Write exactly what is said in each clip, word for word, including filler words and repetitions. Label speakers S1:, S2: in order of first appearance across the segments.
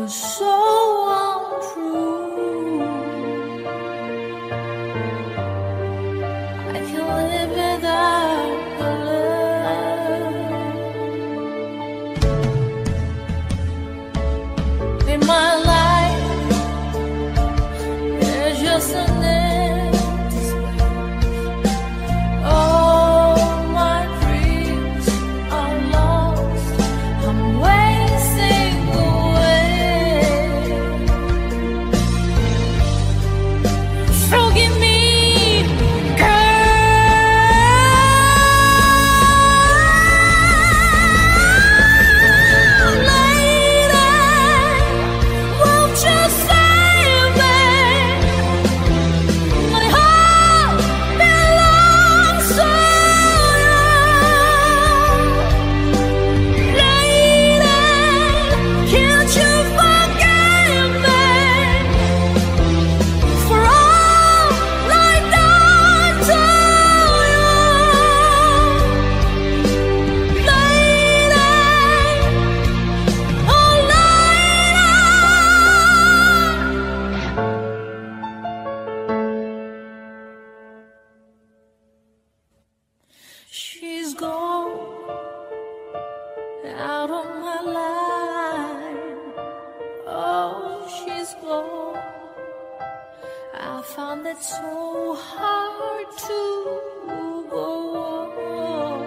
S1: was so untrue. I can't live without your love. In my life, there's just an empty space. All my dreams are lost. I'm wasting away. Forgive me, she's gone out of my life. Oh, she's gone. I found it so hard to go on.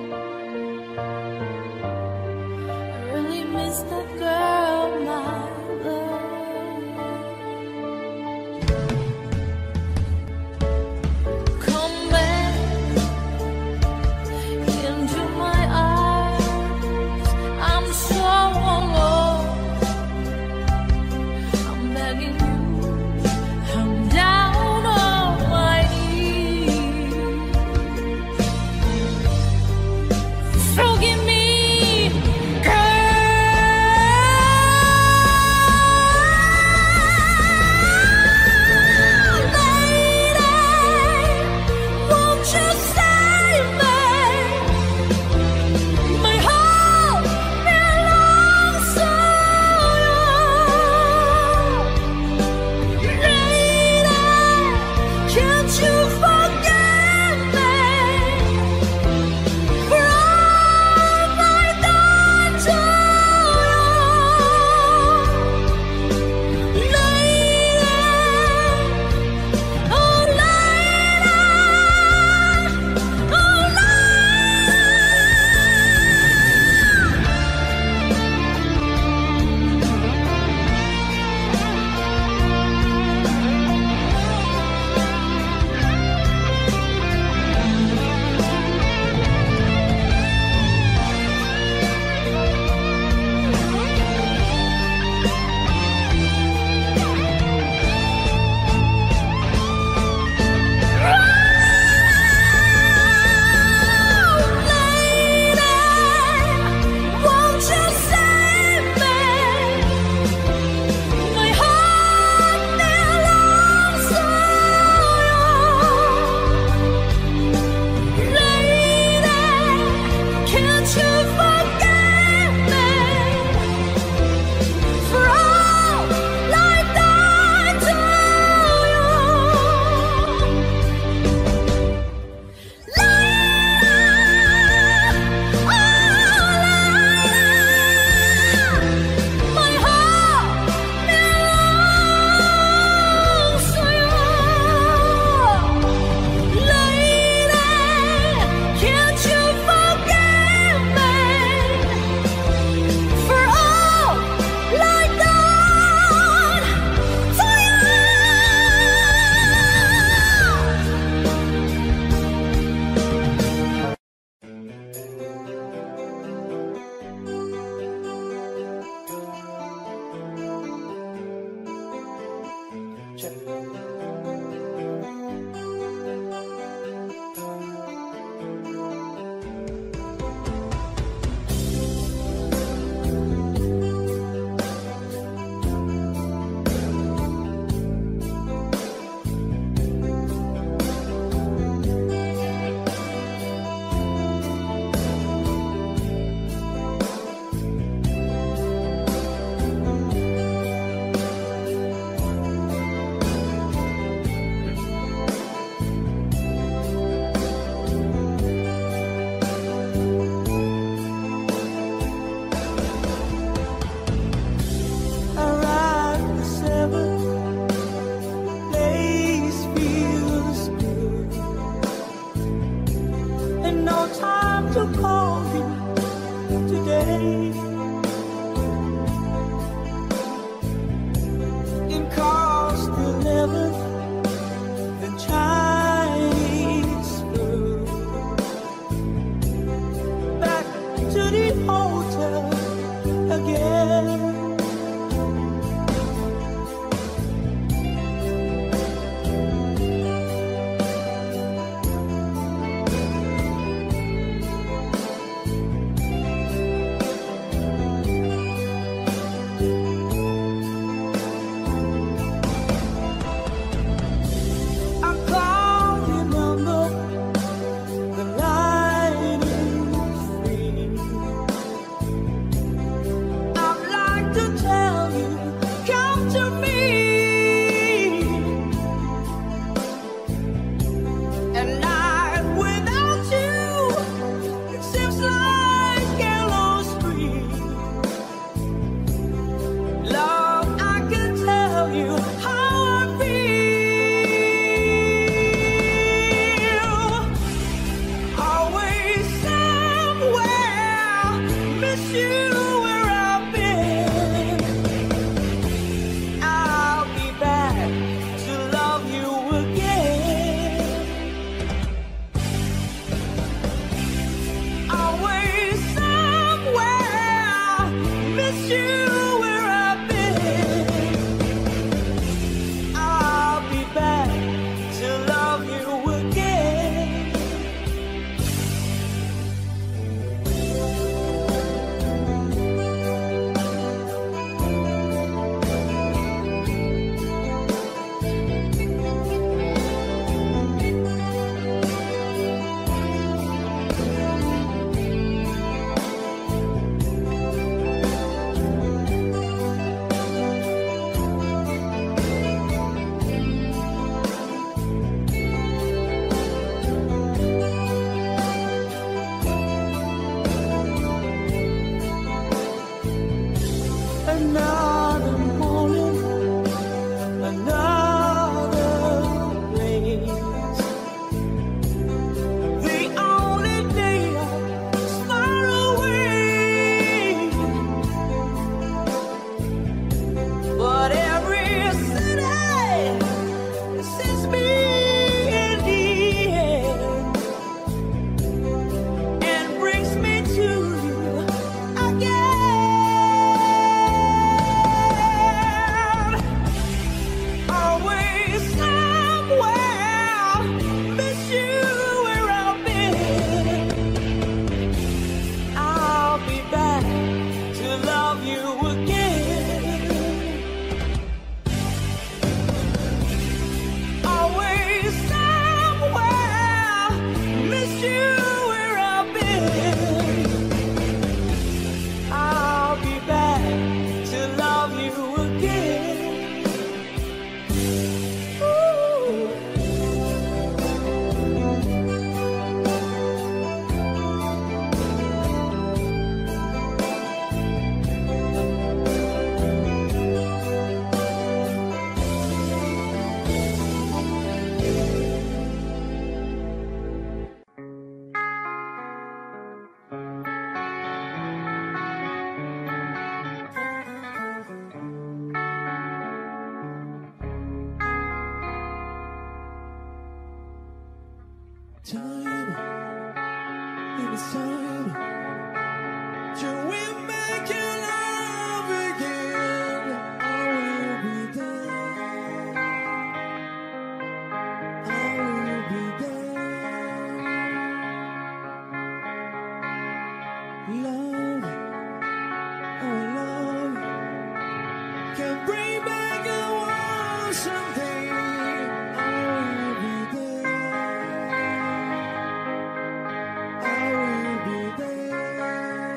S1: I really miss that girl, my love. Come back into my eyes. I'm so alone. I'm begging you. I'm down on my knees. Forgive me, lady. Won't you save me? My heart belongs to you. Lady, can't you forgive me for all I've done to you? Lady, oh lady, oh lady.
S2: Time, it is time. Till we make you love again, I will be there. I will be there. Love, oh love, can bring back a world someday. I will be there. I will be there.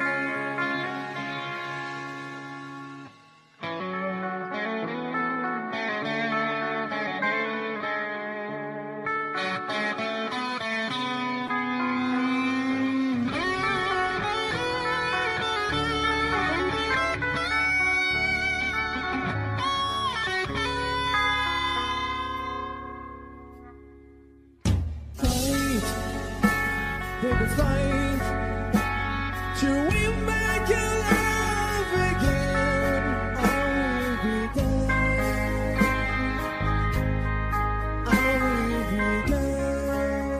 S2: Fight, baby, fight, till we make you love again. I will be there. I will be there.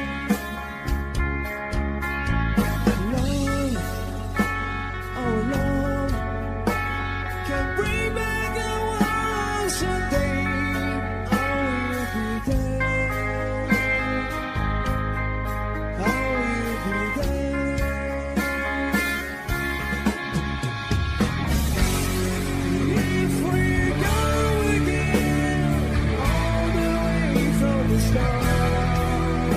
S2: Love, oh love, can bring back a world someday. I will be there. I will be there. If we go again, all the way from the start,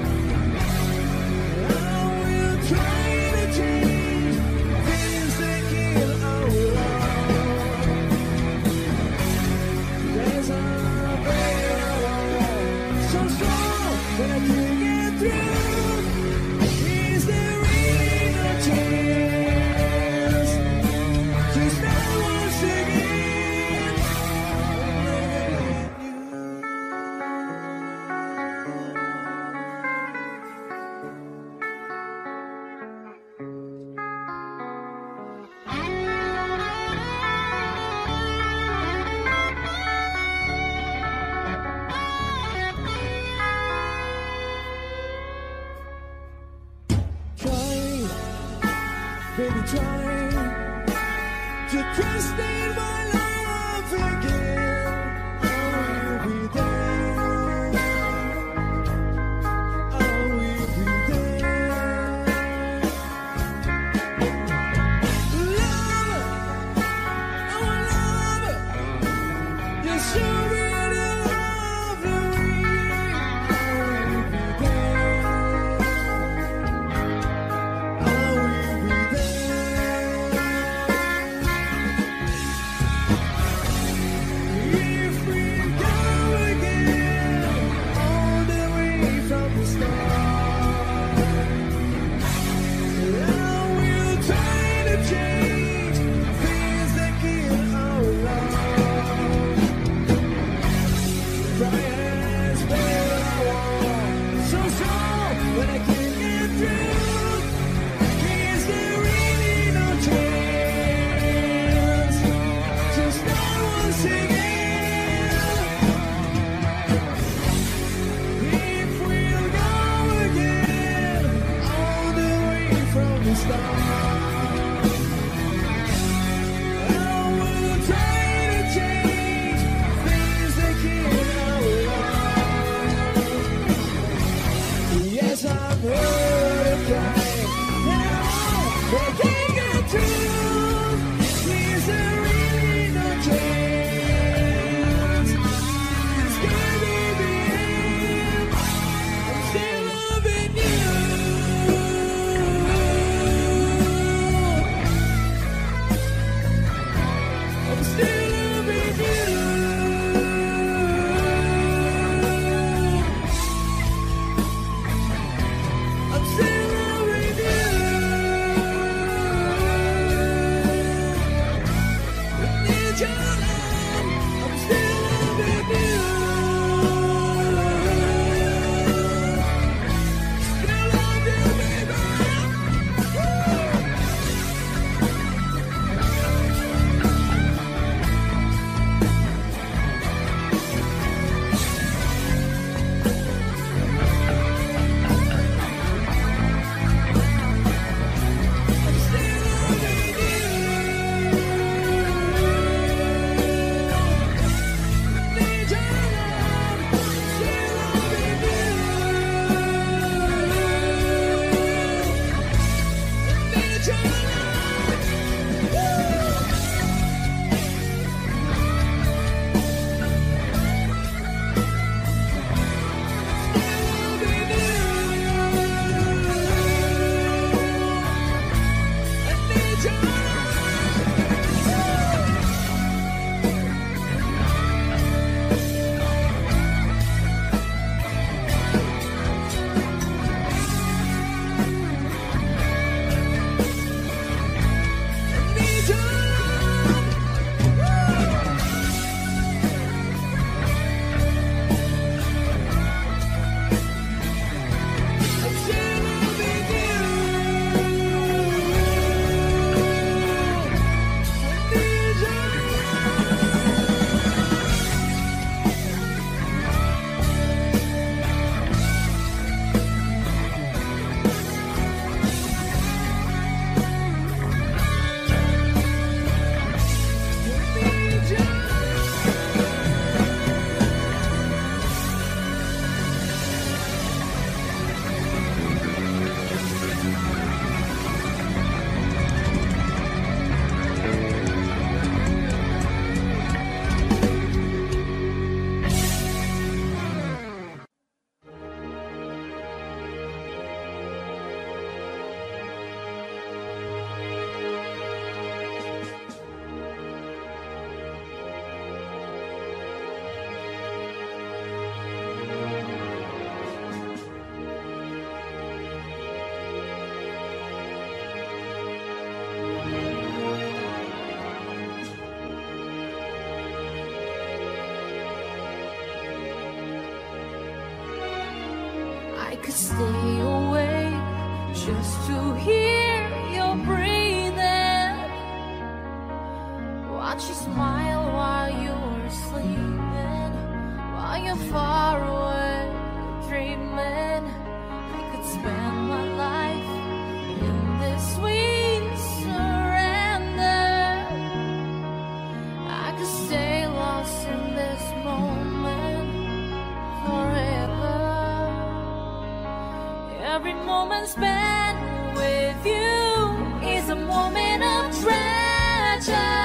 S2: I will try to change things that kill our love. There's a barrier so strong that I can't get through. Is there really no chance to start once again? Try, baby, try to trust in my love again. I will be there. I will be there. Love, oh love, you're so really lovely. I will be there. I will be there.
S1: could stay awake just to hear your breathing. Watch you smile while you're sleeping, while you're far away dreaming. I could spend my life in this sweet surrender. I could stay lost in this moment forever. Every moment spent with you is a moment of treasure.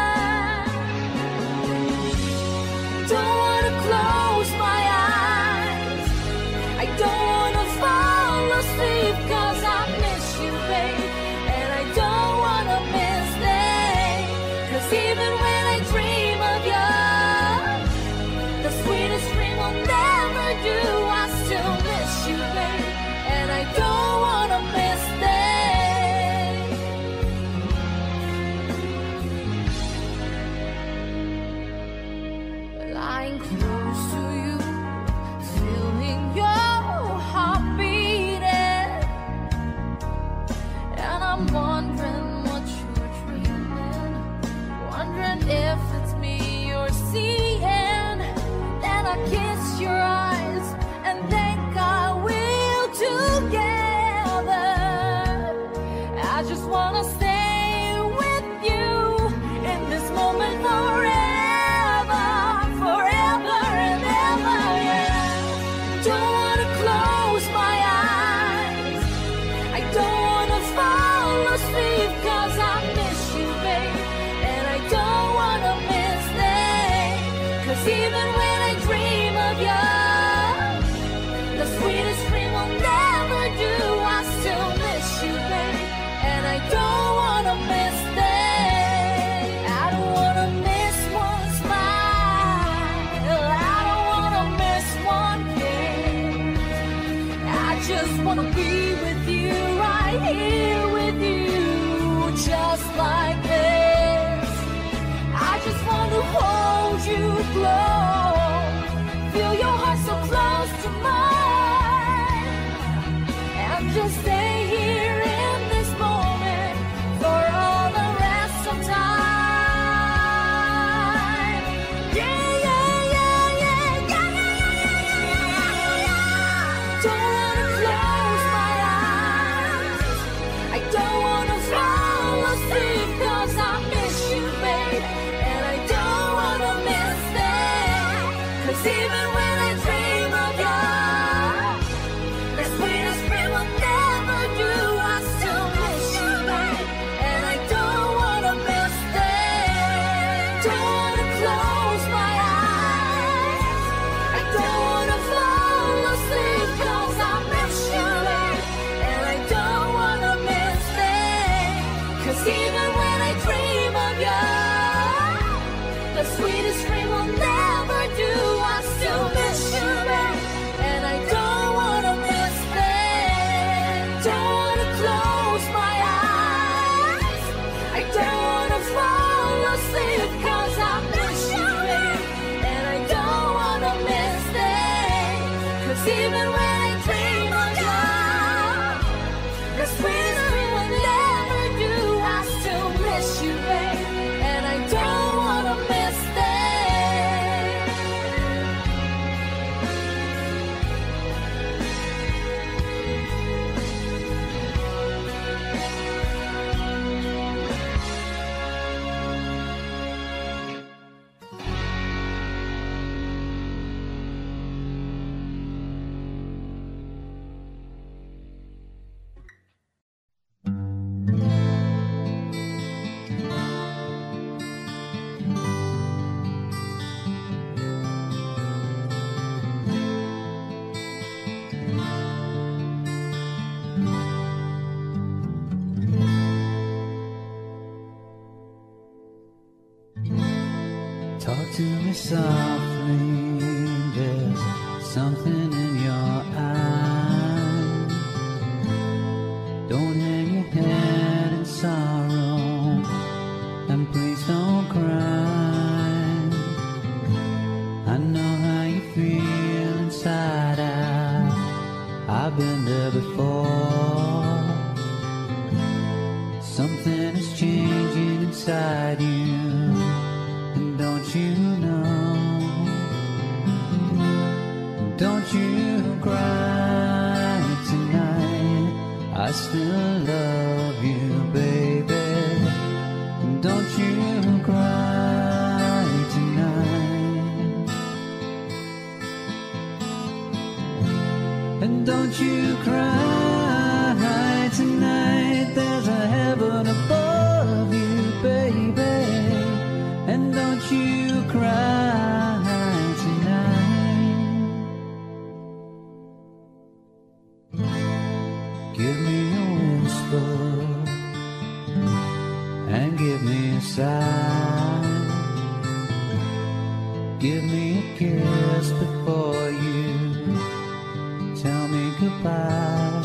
S1: Don't wanna close my eyes, I don't wanna fall asleep, cause I miss you, babe. And I don't wanna miss days, cause even when I dream of you, the sweetest dream will never do. I still miss you, babe, and I don't wanna miss days. Lying close to you, feeling your heart beating, and I'm wondering what you're dreaming, wondering if it's me you're seeing. Then I kiss your eyes and think I will together. I just wanna stay with you in this moment forever, forever and ever, yeah. Don't wanna close my eyes, I don't wanna fall asleep, cause I miss you, babe, and I don't wanna miss days, cause even when I dream of you, the sweetest dream will never do. I still miss you, babe, and I don't wanna miss days. I don't wanna miss one smile, I don't wanna miss one kiss. I just wanna be with you, right here with you, just like this. I just wanna hold you close, feel your heart so close to mine, and just stay here in this moment for all the rest of time. Yeah, yeah, yeah, yeah, yeah, yeah, yeah, yeah, yeah. Don't wanna close my eyes, I don't wanna fall asleep, cause I miss you, babe, and I don't wanna miss days, cause even when I dream of you, the sweetest dream will never do. I still miss you, babe, and I don't wanna miss days. Don't wanna close my eyes, I don't wanna fall asleep, cause I miss you, babe, and I don't wanna miss days, cause even when I dream of you, the sweetest dream will never do. I still miss you, babe, and I don't wanna miss days. Don't wanna close my eyes, I don't wanna fall asleep, cause I miss you, babe, and I don't wanna miss days, cause even when I dream of you, the sweetest dream will never do. I still miss you, babe, and I don't wanna miss days.
S3: Talk to me softly, there's something in your eyes. Don't hang your head in sorrow, and please don't cry. I know how you feel inside out, I've I've been there before. Something is changing inside you, and don't you know? Don't you cry tonight, I still love you, baby. Don't you cry tonight. And don't you cry tonight, there's a heaven above you, baby. And don't you cry tonight. Give me a whisper and give me a sigh. Give me a kiss before you tell me goodbye.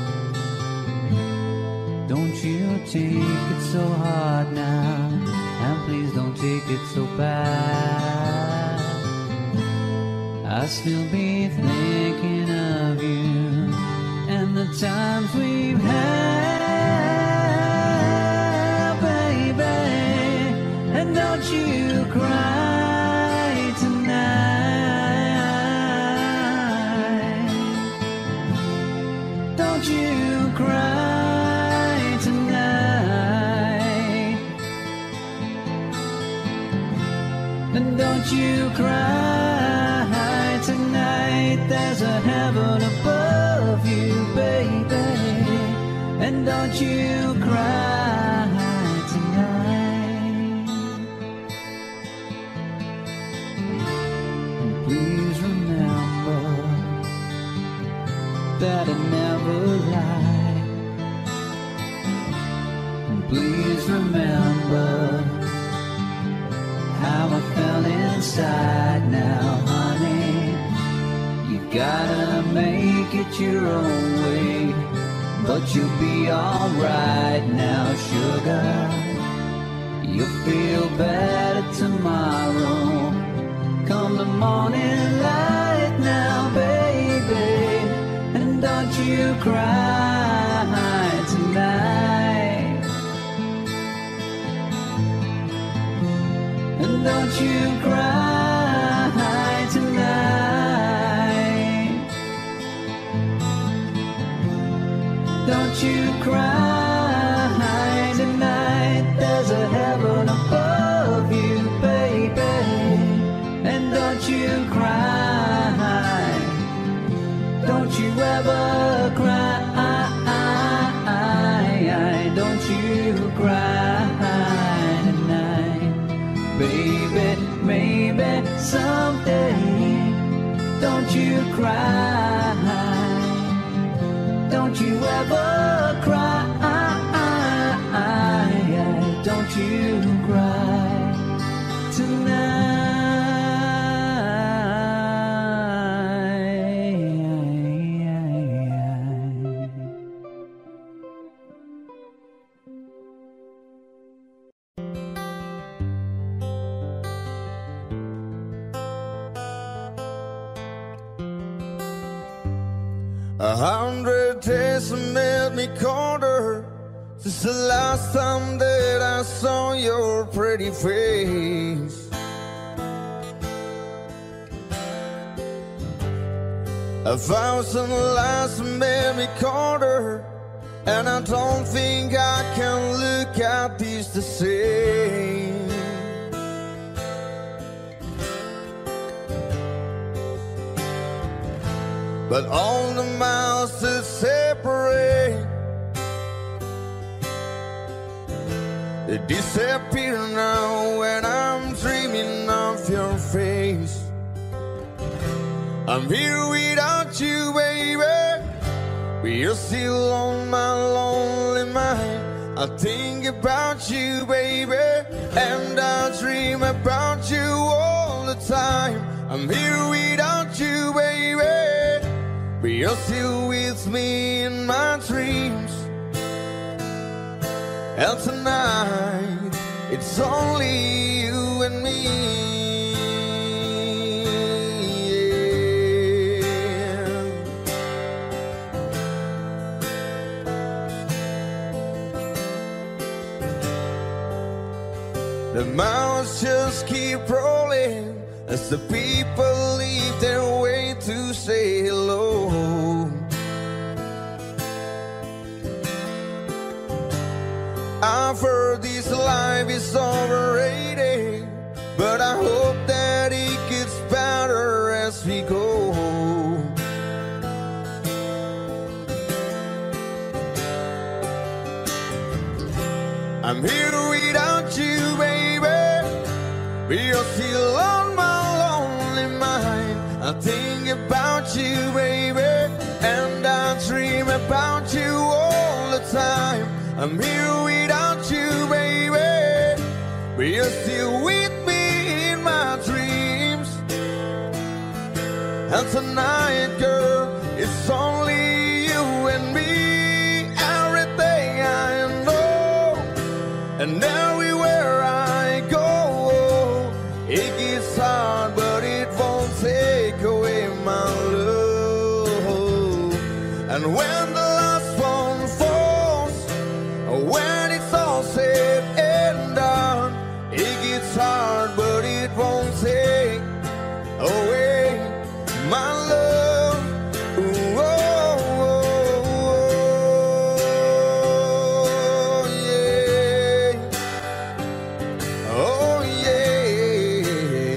S3: Don't you take it so hard now, and please don't take it so bad. I'll still be thinking of you and the times we've had, baby. And don't you cry tonight. Don't you cry tonight. And don't you cry tonight, there's a heaven above you, baby. And don't you cry tonight. And please remember that I never lied. And please remember how I felt inside now, honey. You gotta make it your own way, but you'll be alright now, sugar. You'll feel better tomorrow, come the morning light now, baby. And don't you cry tonight. And don't you cry tonight. Don't you cry tonight, there's a heaven above you, baby. And don't you cry, don't you ever cry. Don't you cry tonight, baby. Maybe someday, don't you cry. Don't you ever cry. Don't you cry tonight.
S2: A hundred days have made me colder since the last time that I saw your pretty face. A thousand lies have made me colder, and I don't think I can look at these the same. But all the miles that separate, they disappear now when I'm dreaming of your face. I'm here without you, baby, but you're still on my lonely mind. I think about you, baby, and I dream about you all the time. I'm here without you, baby, but you're still with me in my dreams. And tonight, it's only you and me. Yeah. The miles just keep rolling as the people leave their way to say hello. I've heard this life is overrated, but I hope that it gets better as we go. I'm here without you, baby. We are still on my lonely mind. I think about you, baby, and I dream about you all the time. I'm here without you, baby. But you're still with me in my dreams. And tonight, girl, it's only you and me. Everything I know, and everywhere I go, it gets hard, but it won't take away my love. And when the last one falls, when it's all said and done, it gets hard, but it won't take away my love. Ooh, oh, oh, oh, yeah. Oh, yeah.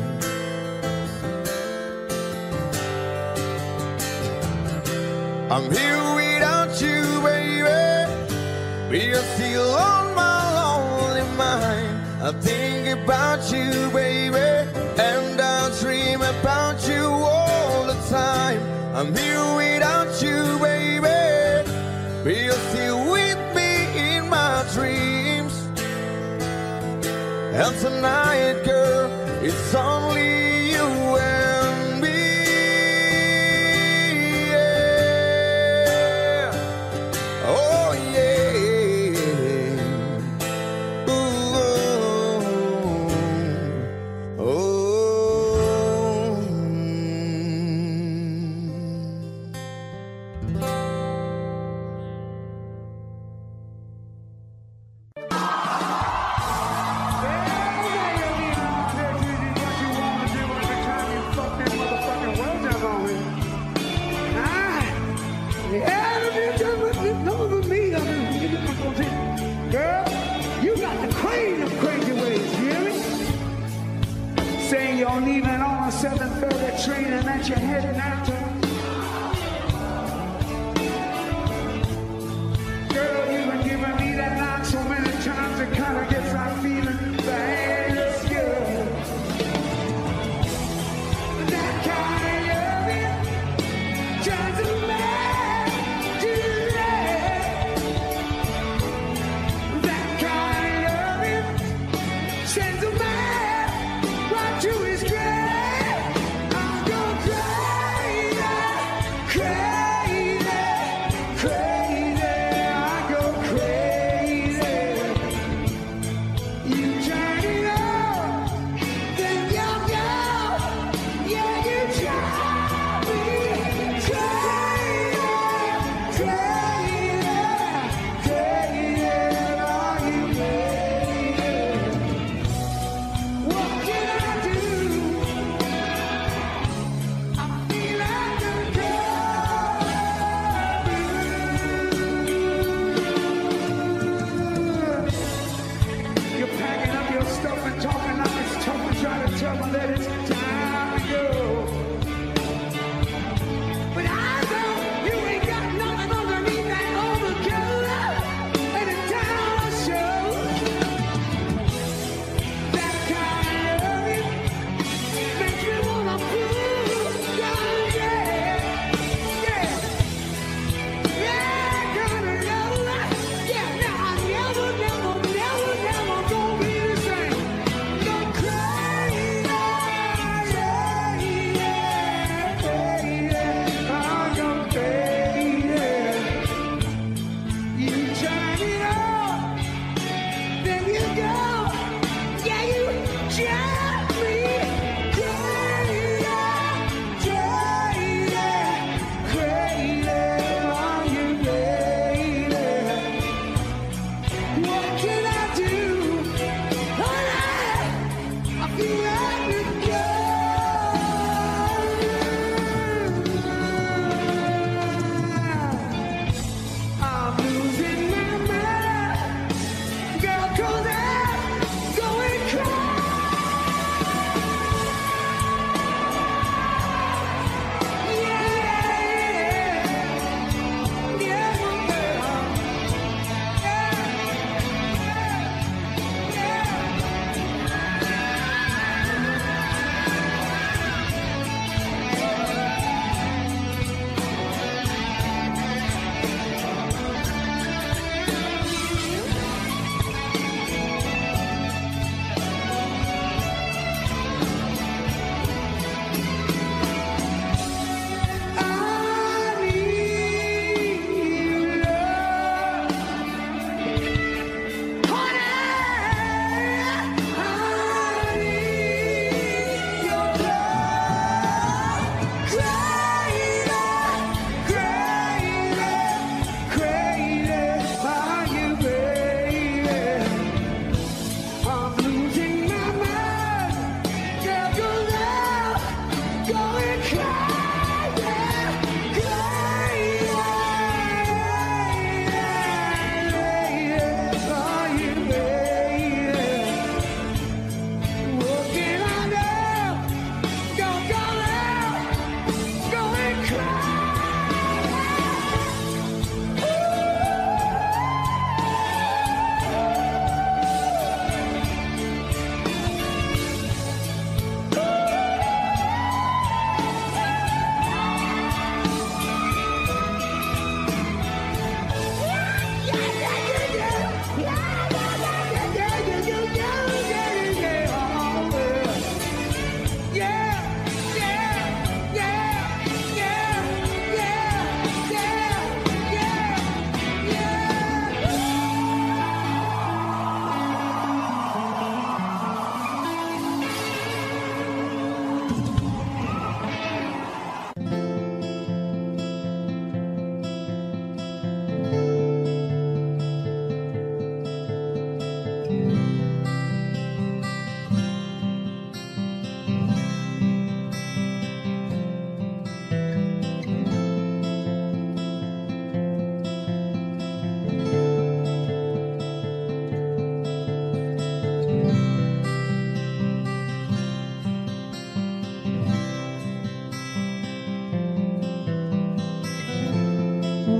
S2: I'm here without you, baby. We are still on my lonely mind. I think about you, baby, and I dream about you all the time. I'm here without you, baby. But you're still with me in my dreams. And tonight, girl, it's only you and me. Yeah. Oh, yeah. Ooh, oh, oh.
S4: Girl, you got the queen of crazy ways, you hear me? Saying you're leaving on a seven thirty train and that you're heading out to. Girl, you've been giving me that knock so many times it kind of gets my feeling bad as good. That kind of loving drives a man to death. That kind of loving sends a man right to his grave. I'm gonna cry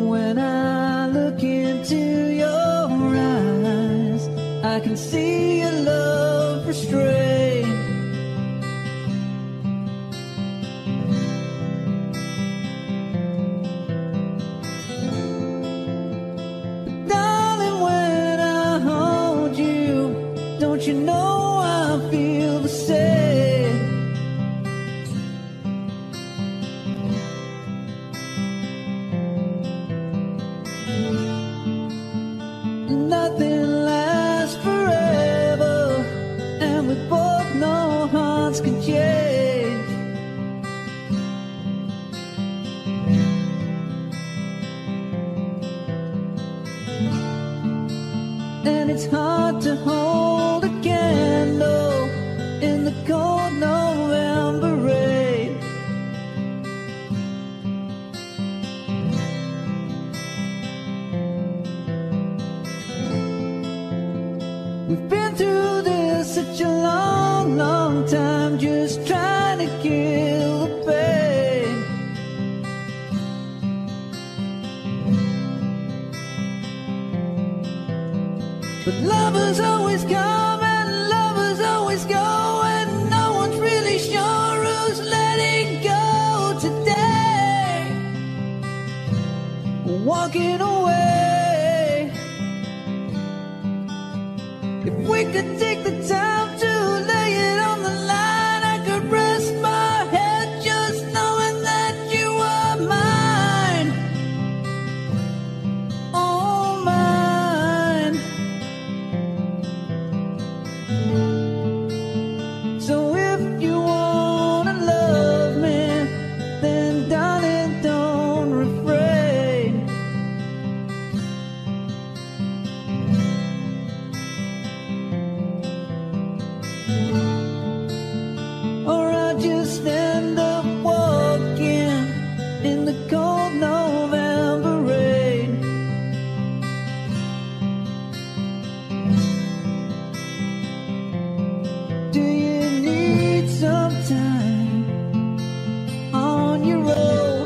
S3: when I look into your eyes, I can see your love restrained. But darling, when I hold you, don't you know I feel the same? Nothing lasts forever, and we both know hearts can change. And it's hard to hold a candle in the cold November rain. We've been through this such a long, long time, just trying to kill the pain. But lovers always come and lovers always go, and no one's really sure who's letting go today. Walking away. If we could take the time to lay it on the line, I could rest my head just knowing that you are mine. Oh, mine. So if you wanna love me, then darling, don't refrain. Or I'll just end up walking in the cold November rain. Do you need some time on your own?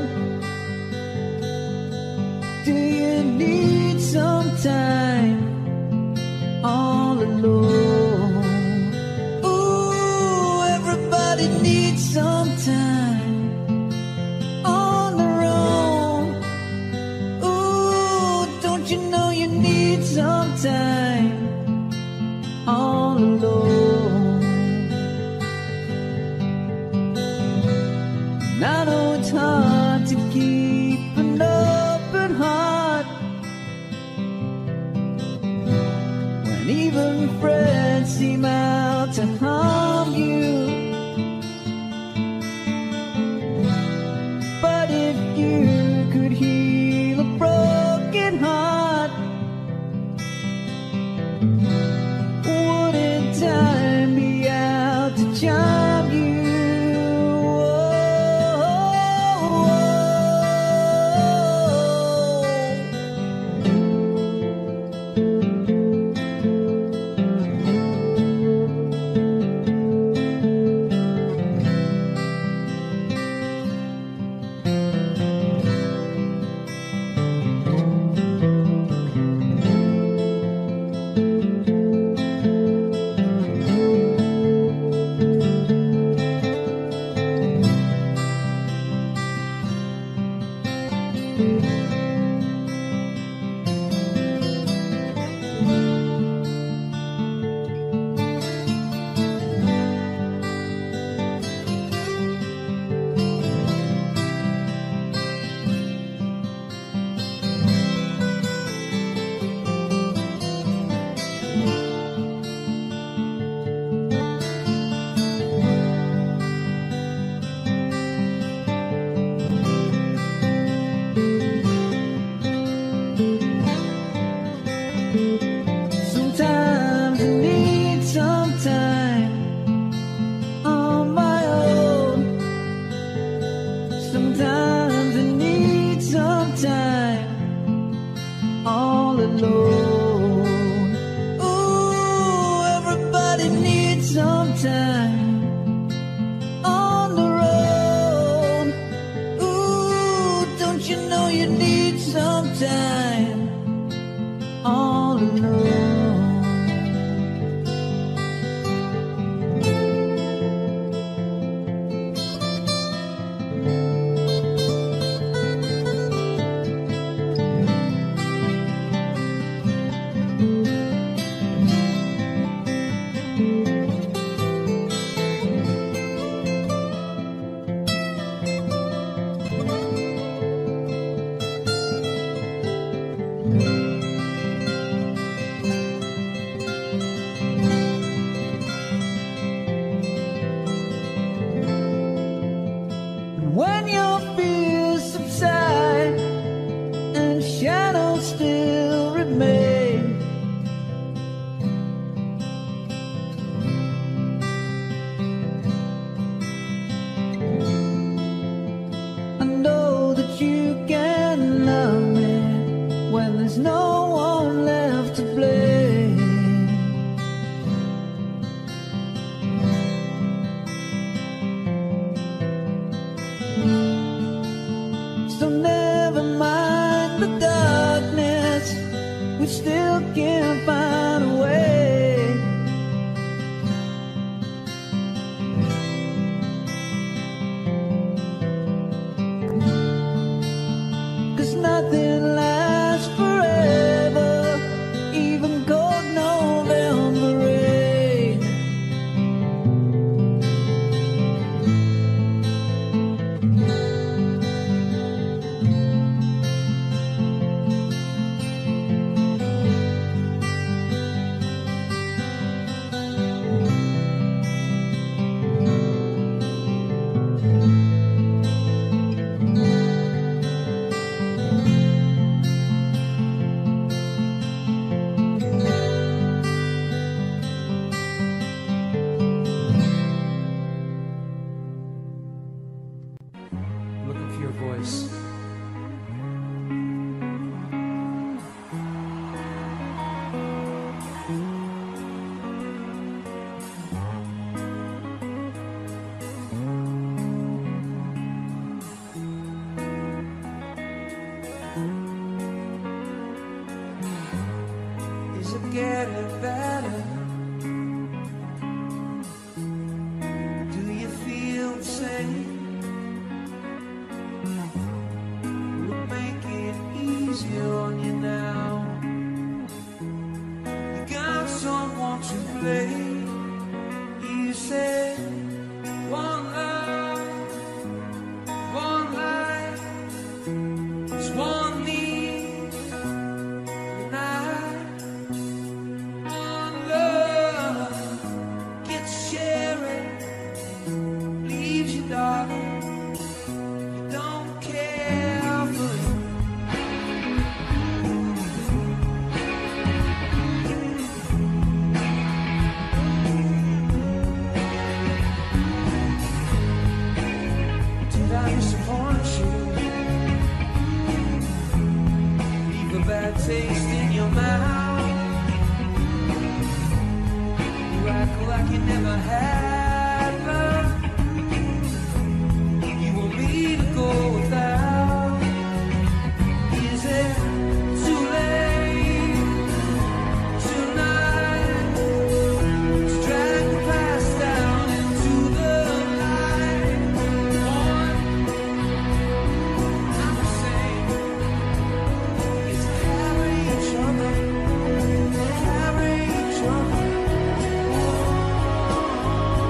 S3: Do you need some time all alone? Ooh, everybody needs some time on their own. Ooh, don't you know you need some time all alone? And I know it's hard to keep an open heart when even friends seem out to harm you. But if you could heal a broken heart, wouldn't time be out to charm you? Sometimes I need some time on my own. Sometimes I need some time all alone. Ooh, everybody needs some time on their own. Ooh, don't you know you need some time all alone. When your fears subside and shadows still remain, I know that you can love me when there's no one left to blame. So never mind the darkness, we still can find a way. 'Cause nothing lasts forever, even cold November rain.
S5: Looking for your voice.
S6: Is it getting better? Do you feel the same? We'll make it easier on you now. You got someone to blame. You said one love, one life, it's one need. And I, one love, gets sharing, leaves you, darling. You don't care for it. Did I disappoint you? Leave a bad taste in your mouth. You act like you never had love. You want me to go without. Is it too late tonight to drag the past down into the light? One, I'm the same. It's carry each other, carry each other.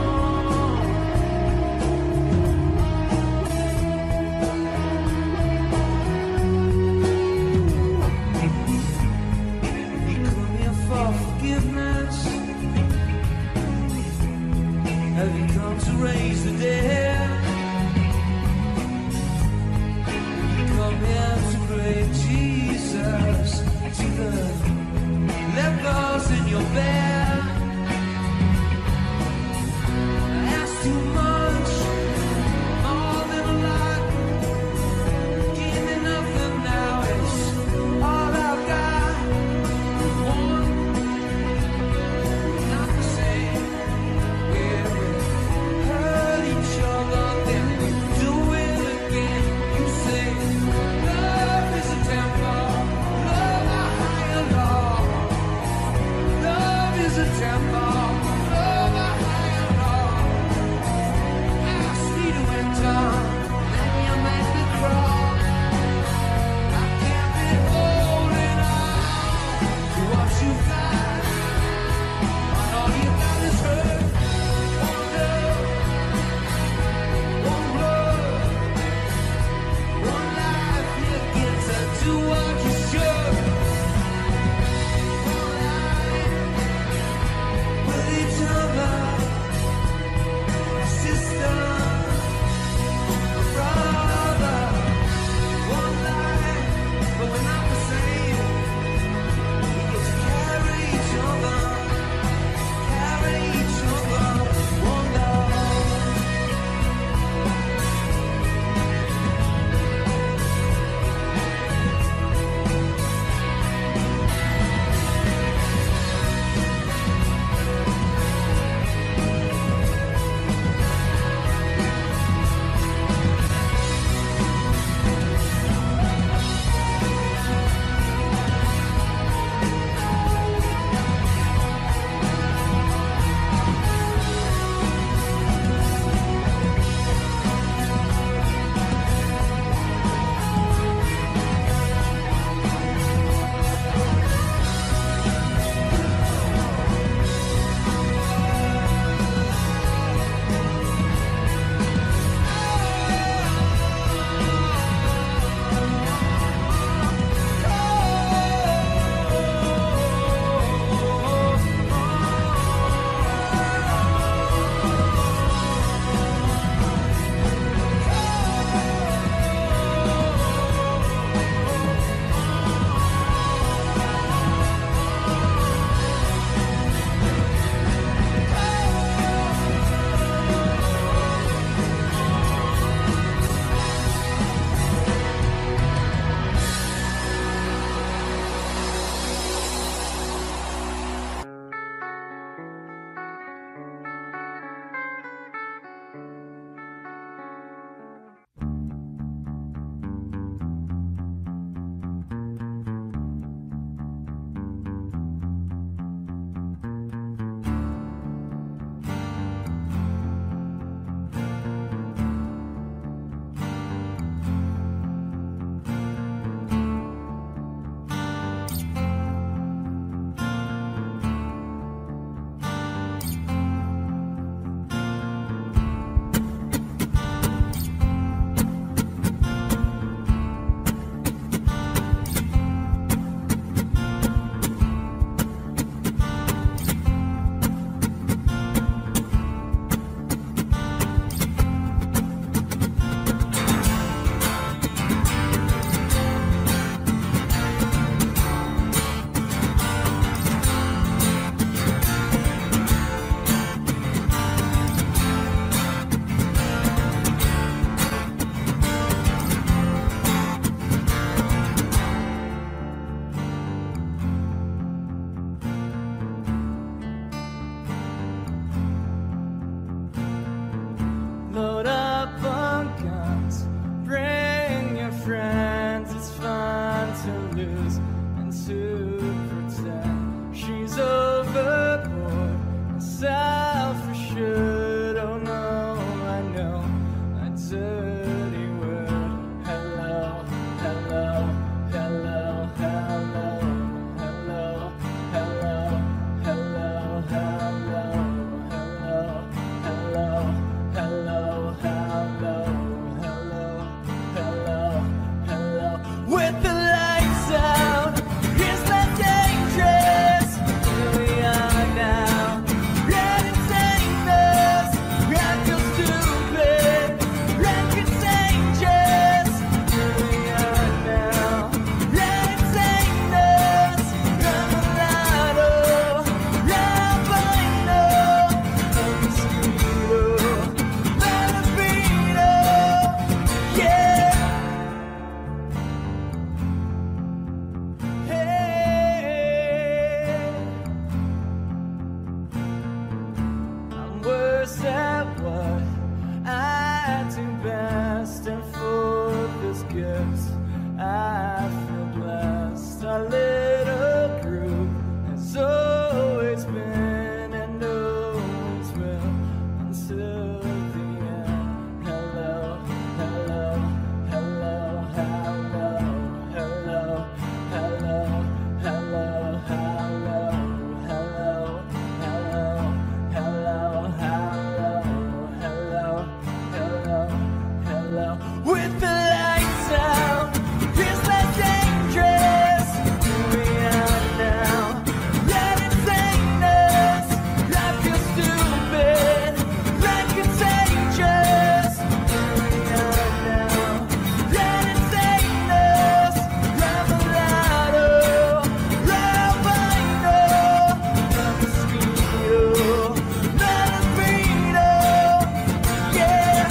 S6: I feel blessed. Our little group has always been and always will until the end. Hello, hello, hello, hello, hello, hello, hello, hello, hello, hello, hello, hello, hello, hello, hello. With the lights out, it's less dangerous. Here we are now. Let it sing us. Life feels stupid, like contagious. Here we are now. Let it sing us. Love a lotto, love I know. Love a mosquito, not a beetle. Yeah.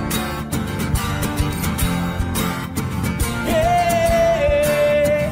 S6: Hey.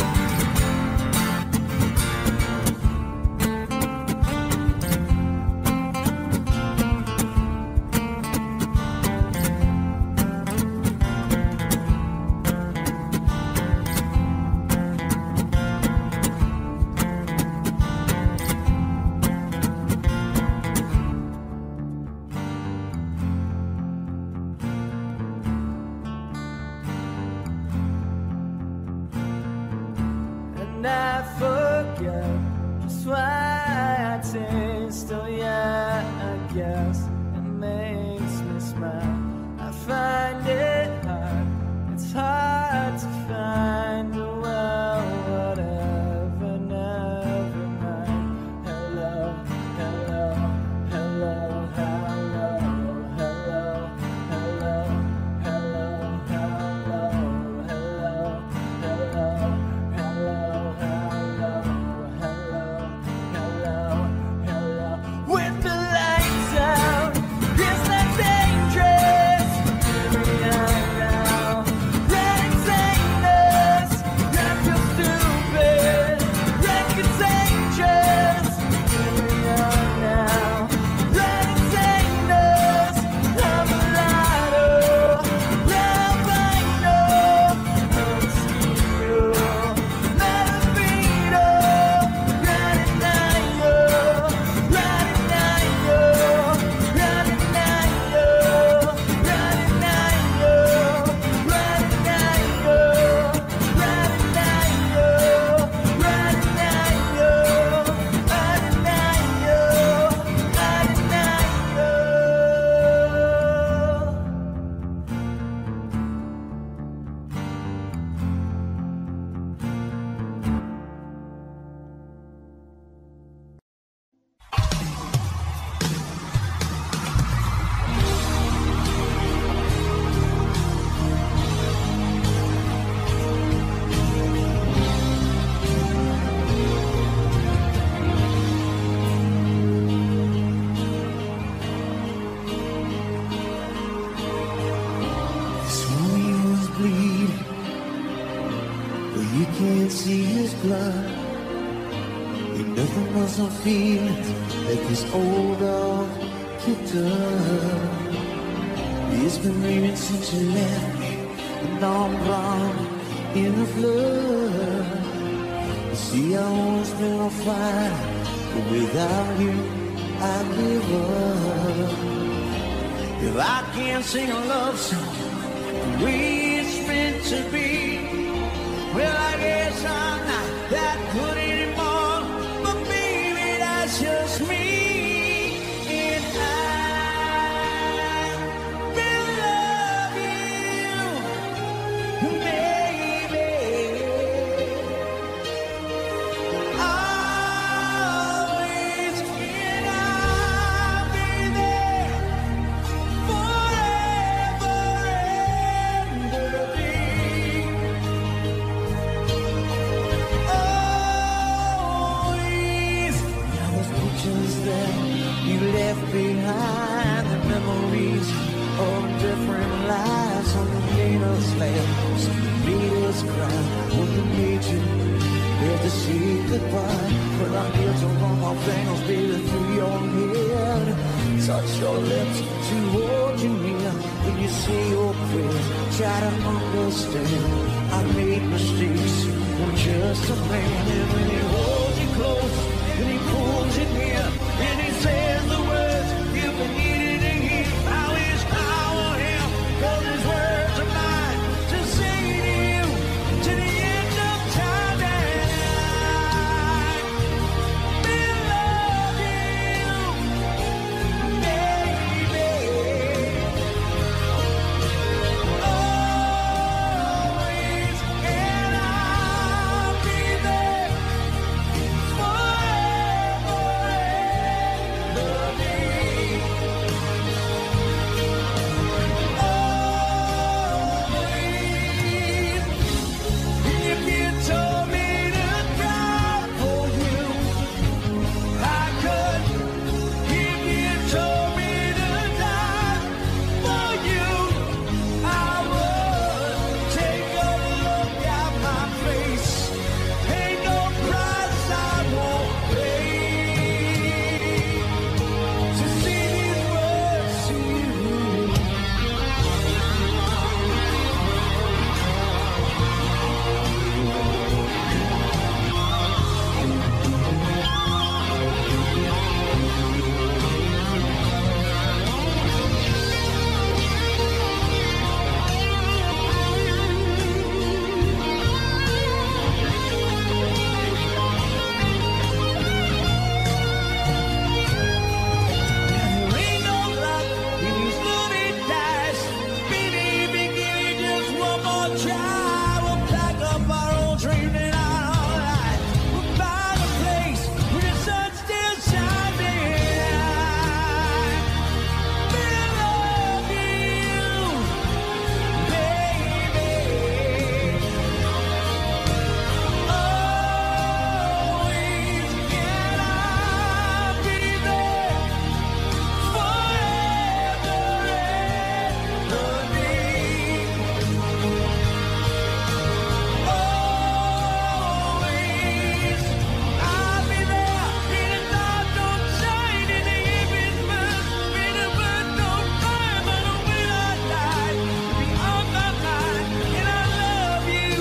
S6: And I forget just why I taste. Oh yeah, I guess it makes me smile. I find it hard, it's hard to find a well, whatever, never mind. Hello, hello, hello, hello, hello, hello, hello, hello, hello, hello, hello, hello, hello, hello. With the lights out, it's not dangerous. Here we are now. Let it sing us. Life feels stupid, like contagious. Here we are now. Let it sing us. Love a lotto, love I know. No mosquito, not a beetle. Ra-di-da-yo, ra-di-da-yo, ra-di-da-yo, ra-di-da-yo, ra-di-da-yo, ra-di-da-yo, ra-di-da-yo, ra-di-da-yo, ra-di-da-yo.
S2: His wounds bleed, but you can't see his blood. Ain't nothing else I'm feeling like this old dog kicked up. It's been raining since you left me, and now I'm drowned in the flood. You see, I always been on fire, but without you, I'd give up. If I can't sing a love song the way it's meant to be, well, I guess I'm not that good anymore. But baby, that's just me. And I will love you, baby. Always, and I'll be there forever and a day. Always, now those pictures that you left behind, the memories of different lives on the made us laugh, some made us cry, what the made you have to say goodbye. But I'm here to run my fingers, baby, through your head, touch your lips to hold you near when you say your prayers, try to understand.
S6: I made mistakes. I'm just a man, and when he holds you close, and he pulls you near, and he says the words you've been needing to hear. How his power him, 'cause his words are mine to say to you to the end of time. And I will love you, baby. Always, and I'll be there forever and loving. Always, if you told me to die for you, I could. If you told me to die for you, I would. Take a look at my face. Ain't no price I won't pay to see these words to you. There ain't no luck in these movie dice. Baby, begin just one more try. We'll pack up our old dreams and our life. We'll find a place where the sun still shines in. We'll love you, baby. Always, and I'll be there forever and loving. Always, I'll be there in the dark, don't shine in the evening bird. In the bird don't fly, but when I die, be on my mind, and I love you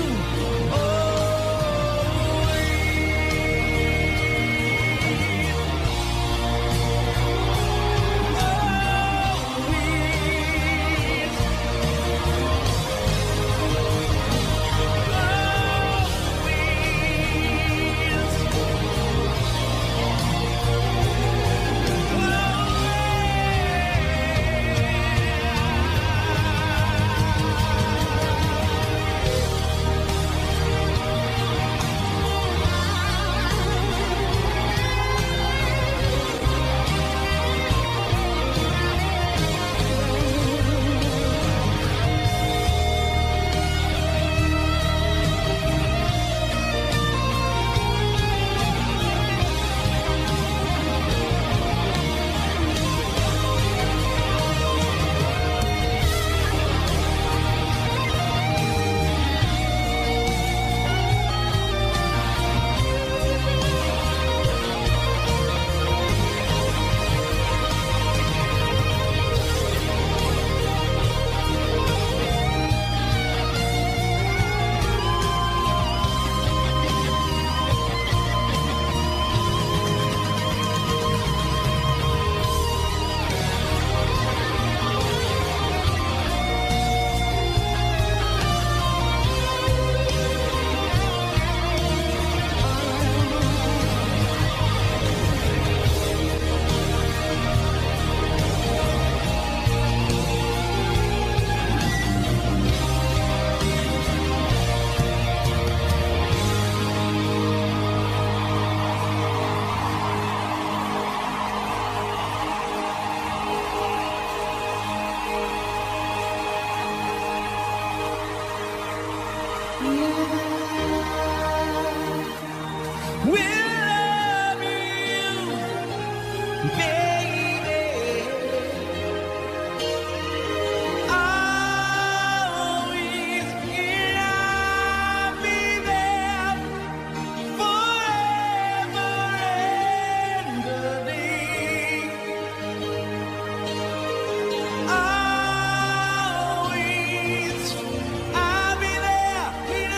S6: Always, I'll be there in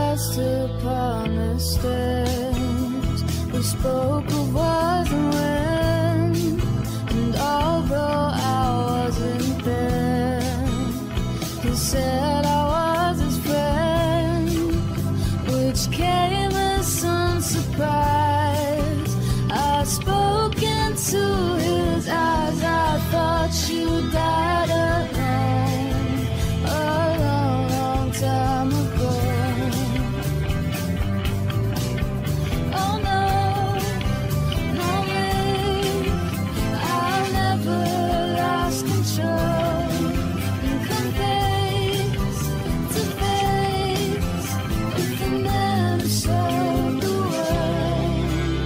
S1: past upon the stairs. We spoke of was and when, and although I wasn't there, he said I was his friend, which came as some surprise. I spoke into his eyes. I thought you died alone a long, long time ago. Oh no, no me, I never lost control and come face to face with the man who sold the world.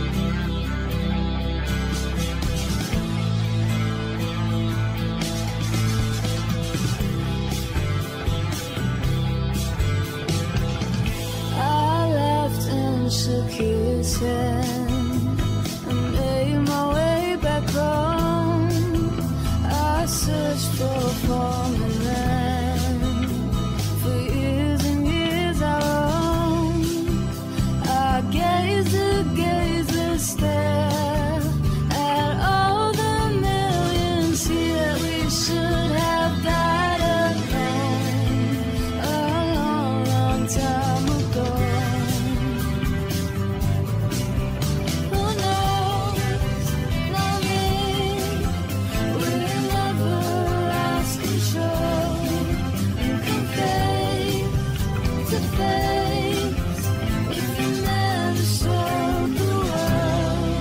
S1: I laughed and shook his hand and made my way back home. I searched for a former man. For years and years I roamed. I gazed and gazed and stared at all the millions here. We should have died alone a long, long time ago. Who knows? Not me. We never lost control and come face to face with the man who sold the world.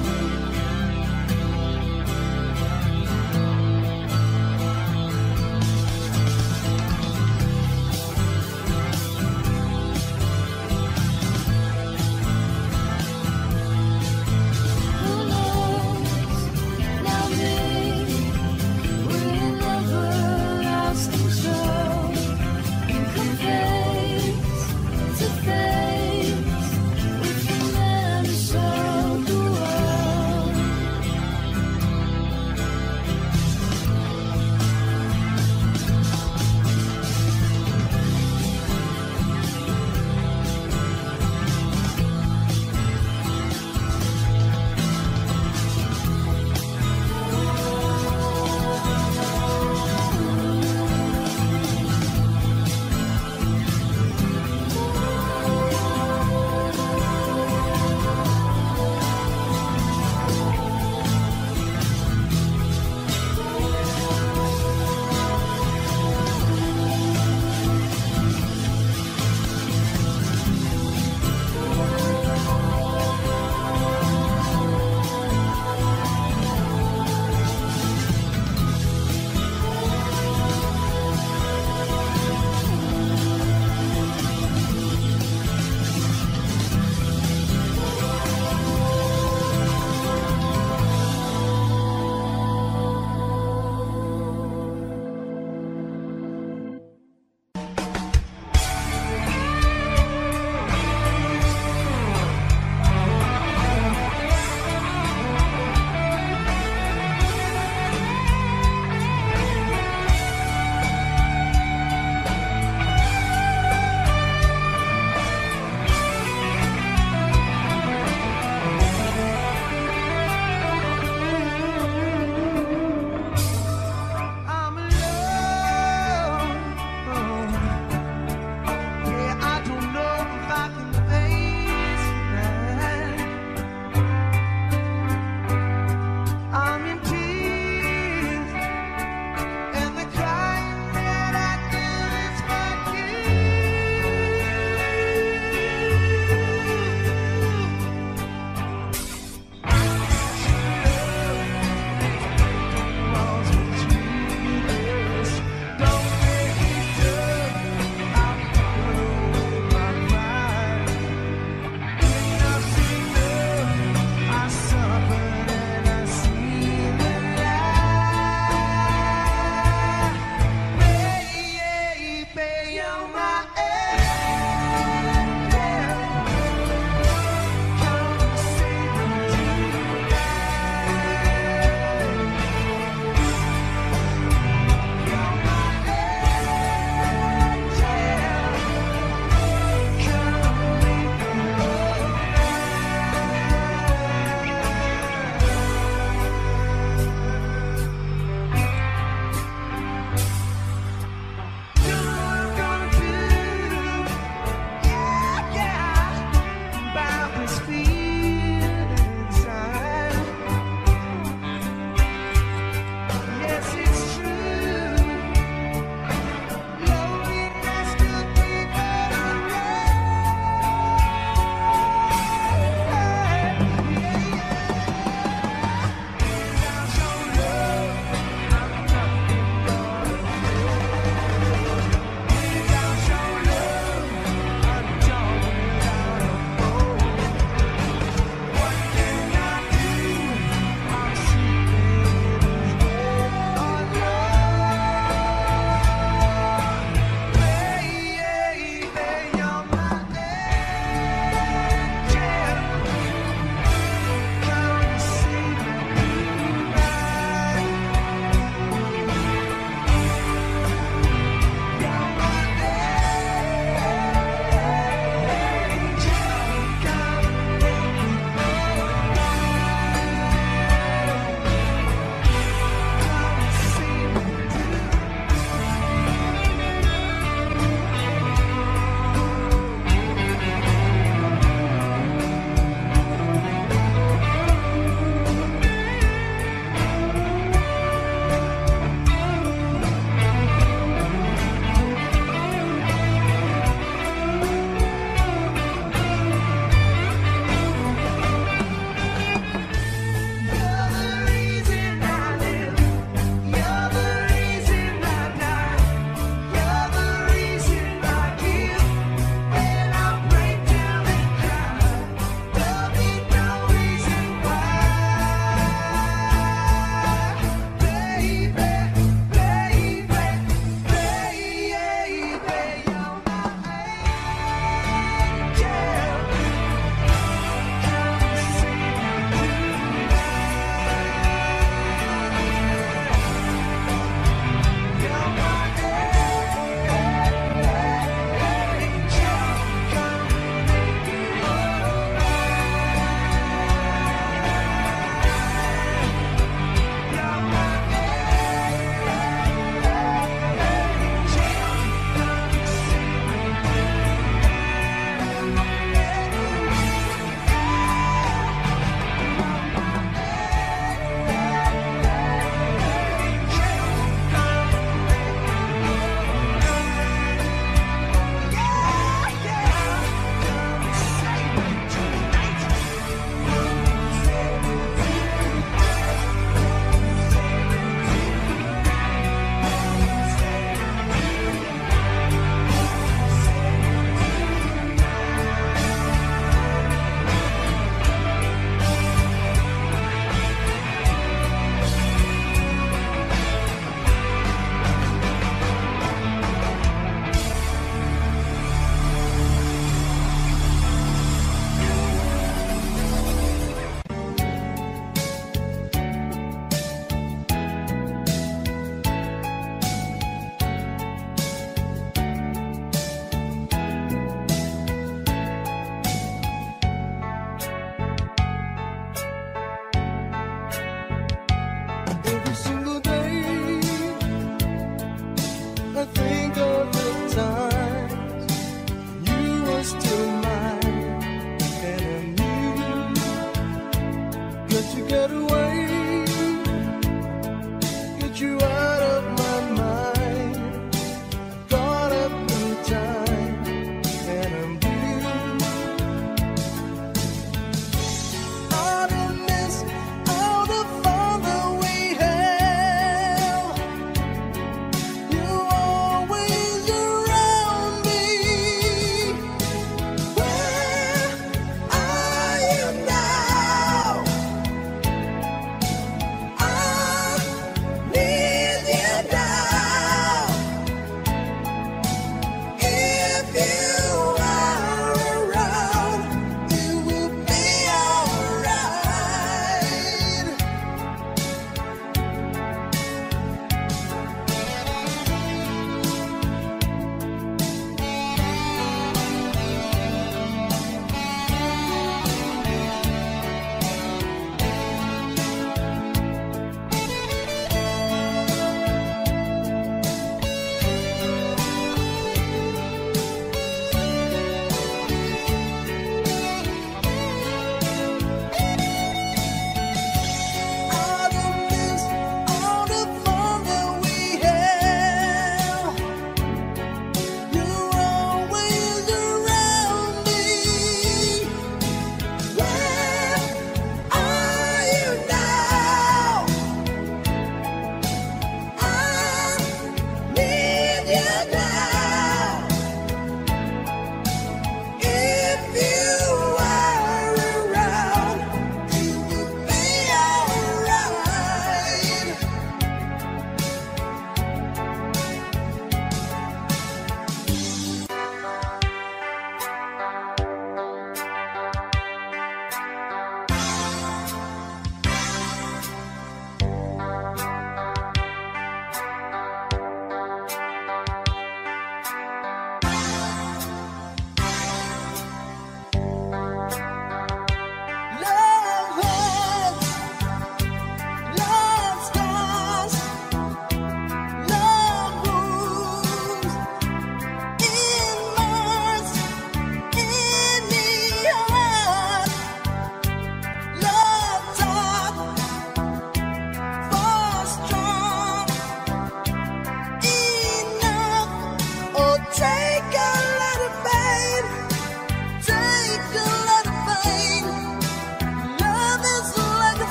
S1: Who knows? Not me. We never lost control and come face to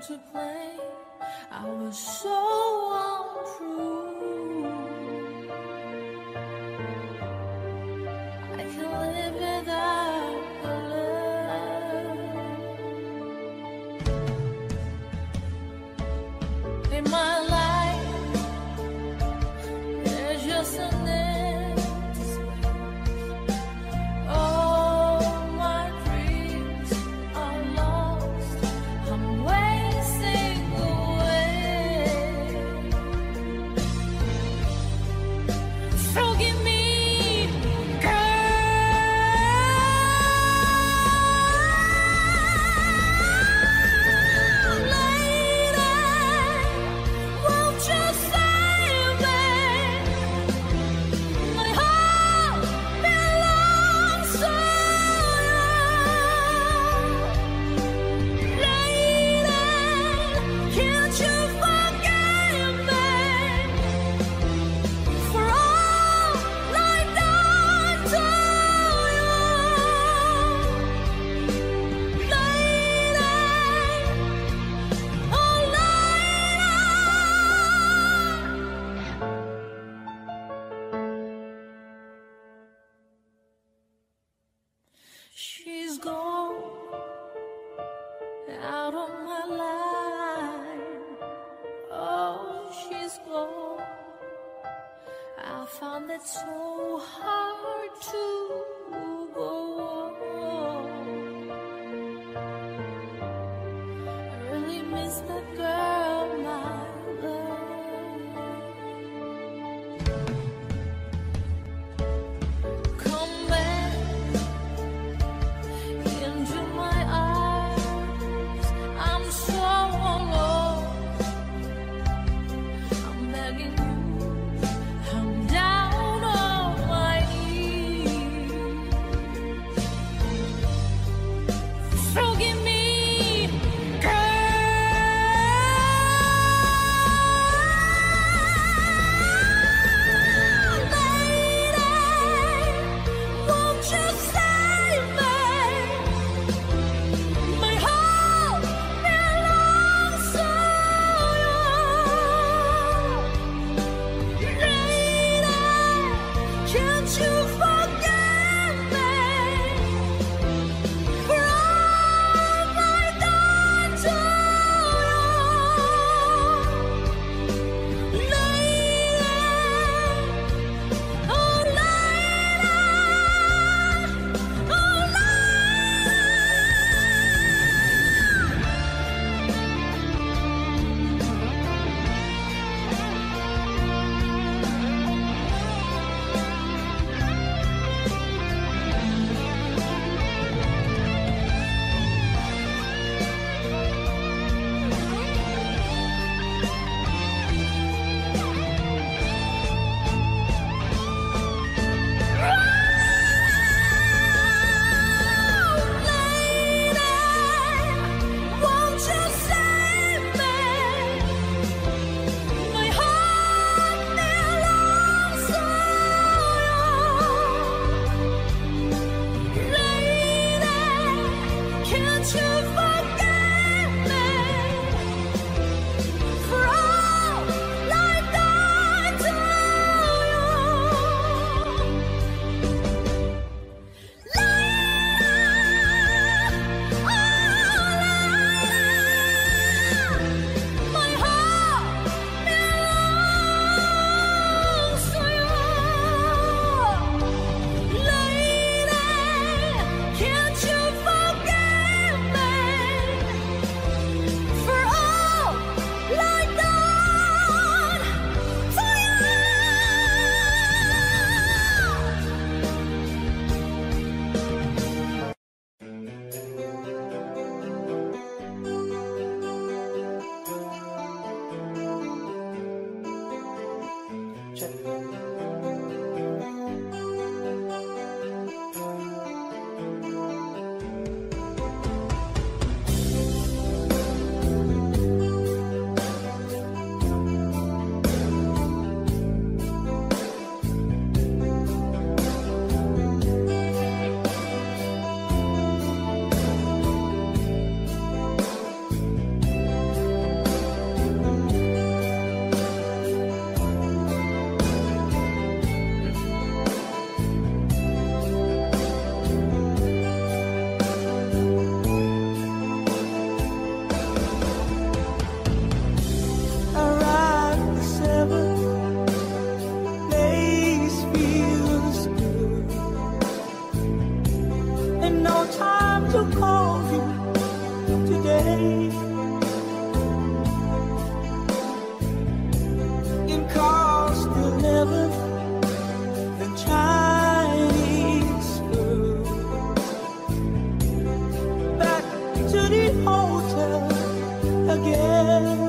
S1: to blame. I was so untrue. I can live without your love. In my life, there's just an empty space. All my dreams are lost. I'm wasting away. Forgive me, she's gone out of my life. Oh, she's gone. I found it so hard to go on. I really miss that girl, my love. Come back into my eyes. I'm so alone. I'm begging you. I'm down on my knees. Forgive me, won't you save me? My heart belongs to you. Lady, can't you forgive me for all I've done to you? Lady, oh lady,
S6: no time to call you today. In cost eleven, the Chinese food. Back to the hotel again.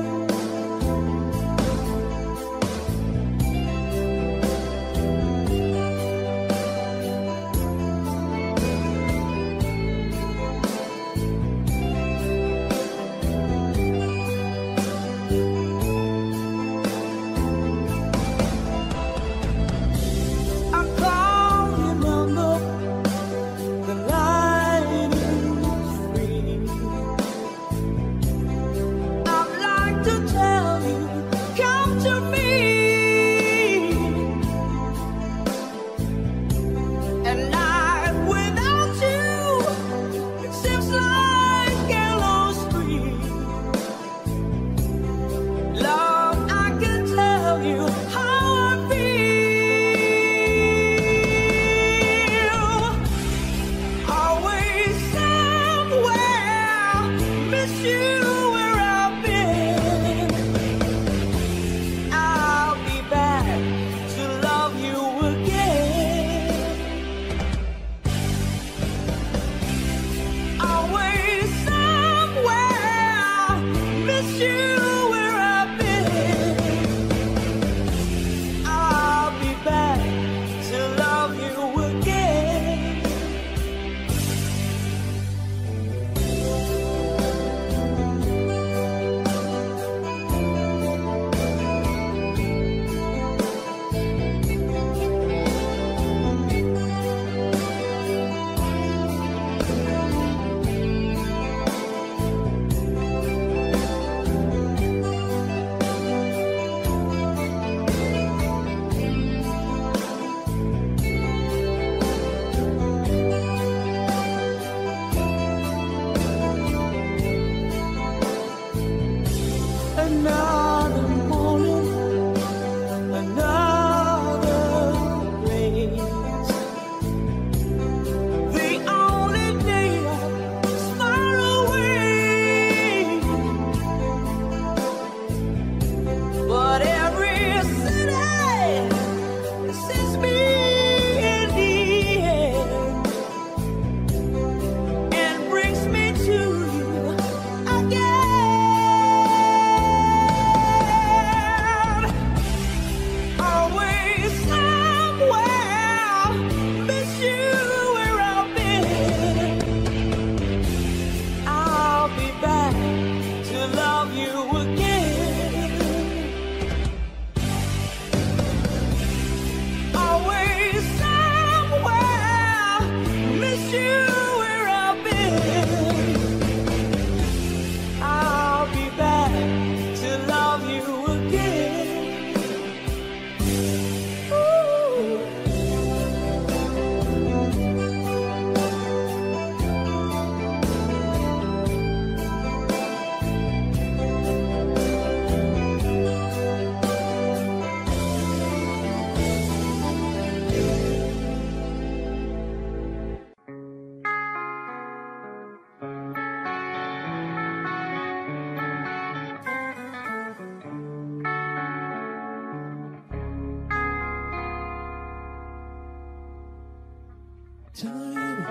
S7: Time,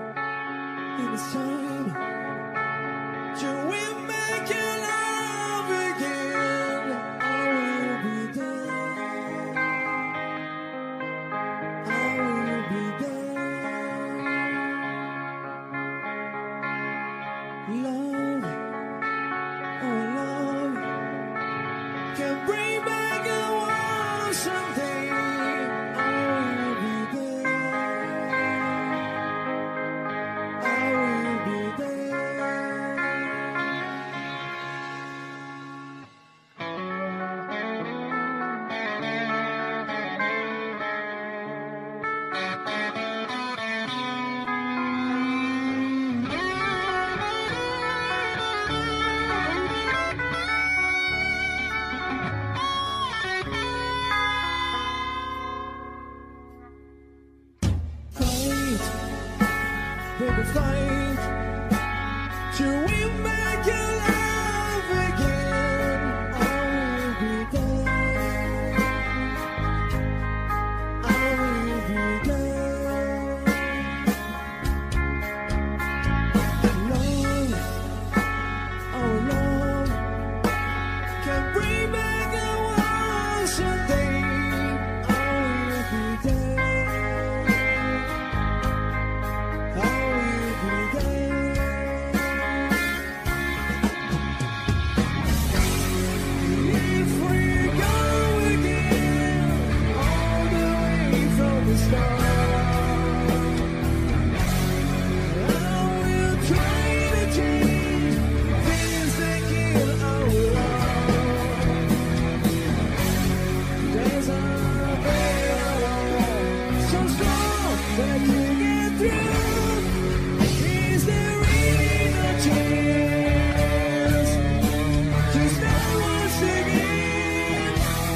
S7: and it's time to we make your love again. I will be there. I will be there. Love, oh love, can bring back the world someday. I will be there. I will be there. baby, fight till we make you love again. I will be there. I will be there. Love, oh love, can bring back the world someday. I will be there. I will be there. If we go again, all the way from the start, I will try to change things that kill our love. There's a veil so strong that I can't get through. Is there really no chance to start once again?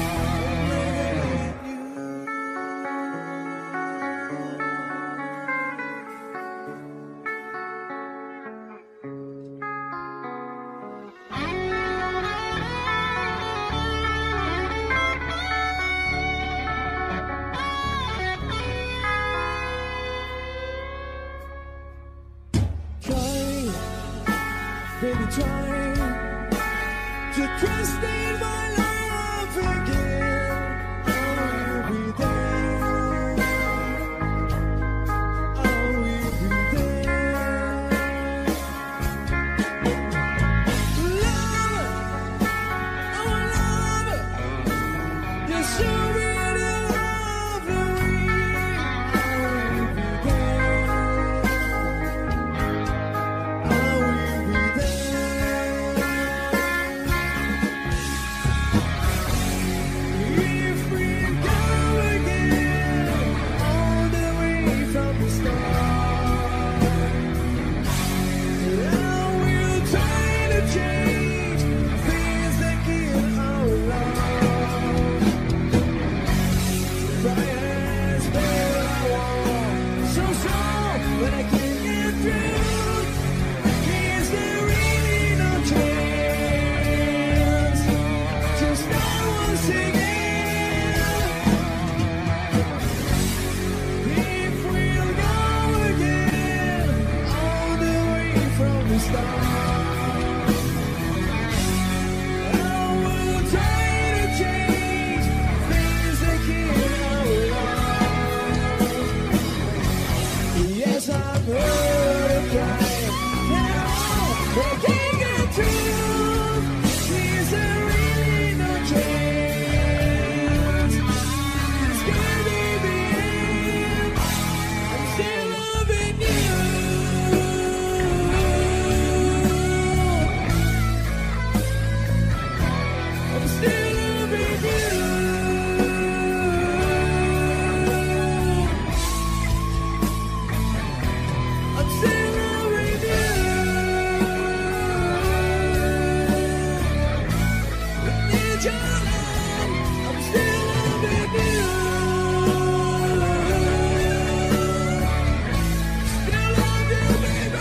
S7: Try, baby, try to trust in my love again. I will be there. I will be there. Love, oh love, you're so really lovely. I will be there. I will be there. If we go again, all the way from the start, I will try to change things that kill our love. Try as well I want, so strong that I can't get through. Is there really no chance to start once again? If we'll go again, all the way from the start, I will try to change things that kill our love. Yes, I've heard it cry. Now I can't get through. Is there really no chance? It's gonna be end. I'm still loving you. I'm still loving you. I'm still loving you. Need your love. I'm still loving you. Still love you, baby.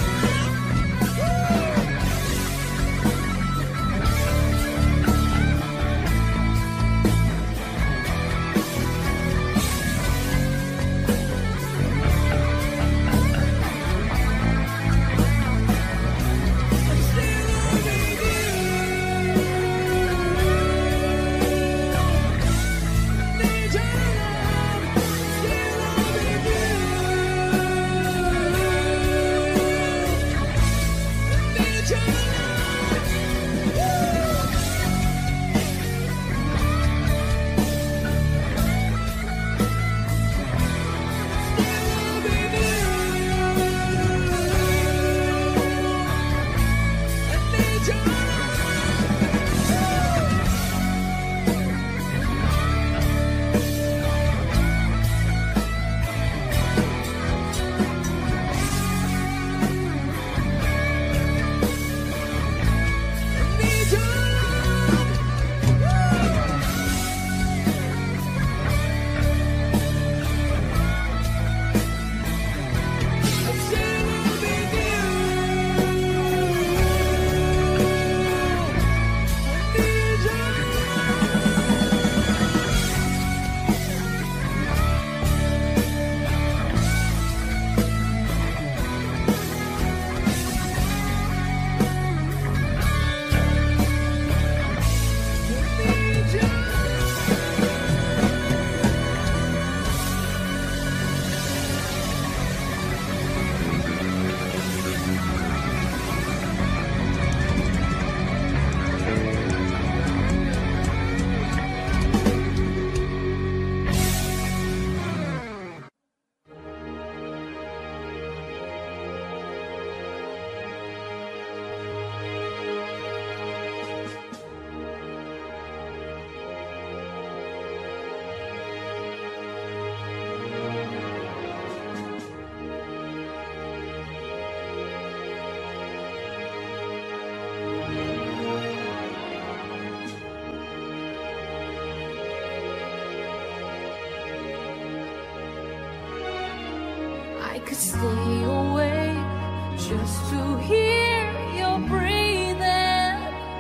S1: could stay awake just to hear your breathing.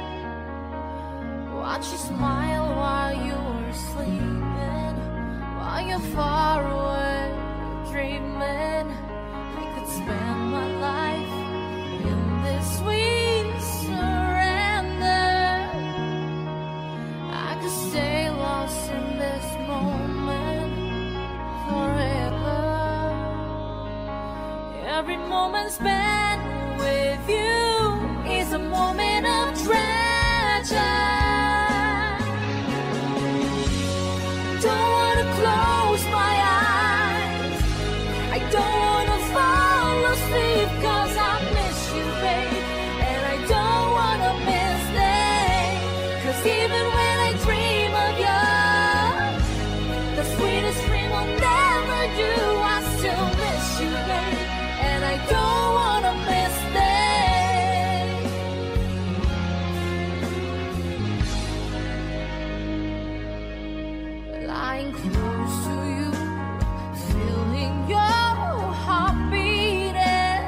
S1: Watch you smile while you're sleeping, while you're far away dreaming. I could spend my life in this sweet surrender. I could stay lost in this moment forever. Every moment spent with you is a moment of treasure. Don't wanna close my eyes, I don't wanna fall asleep, cause I miss you, babe. And I don't wanna miss them, cause even when I dream of you, the sweetest dream will never do. I still miss you, babe, and I don't wanna miss them. Lying close to you, feeling your heart beating,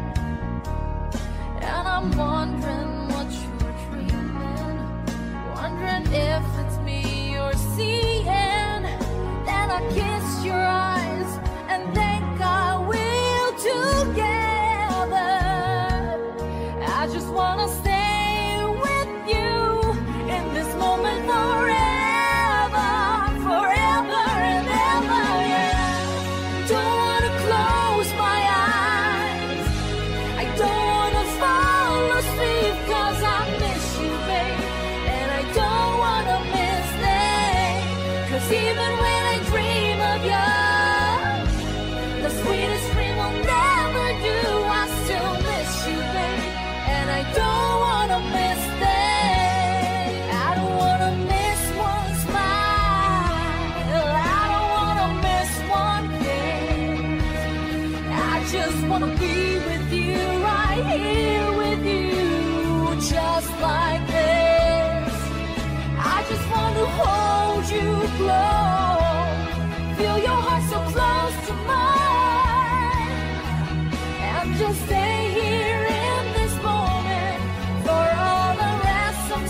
S1: and I'm wondering what you're dreaming, wondering if it's me you're seeing. Then I kiss your eyes and think I will together. I just wanna stay with you in this moment forever, forever and ever, yeah. Don't wanna close my eyes, I don't wanna fall asleep, cause I miss you, babe, and I don't wanna miss them, cause even when I dream of you, the sweetest dream will never do. I still miss you, babe, and I don't wanna miss them. I don't wanna miss one smile, I don't wanna miss one kiss. I just wanna be with you, right here with you, just like this. I just want to hold you close, feel your heart so close to mine, and just stay here in this moment for all the rest of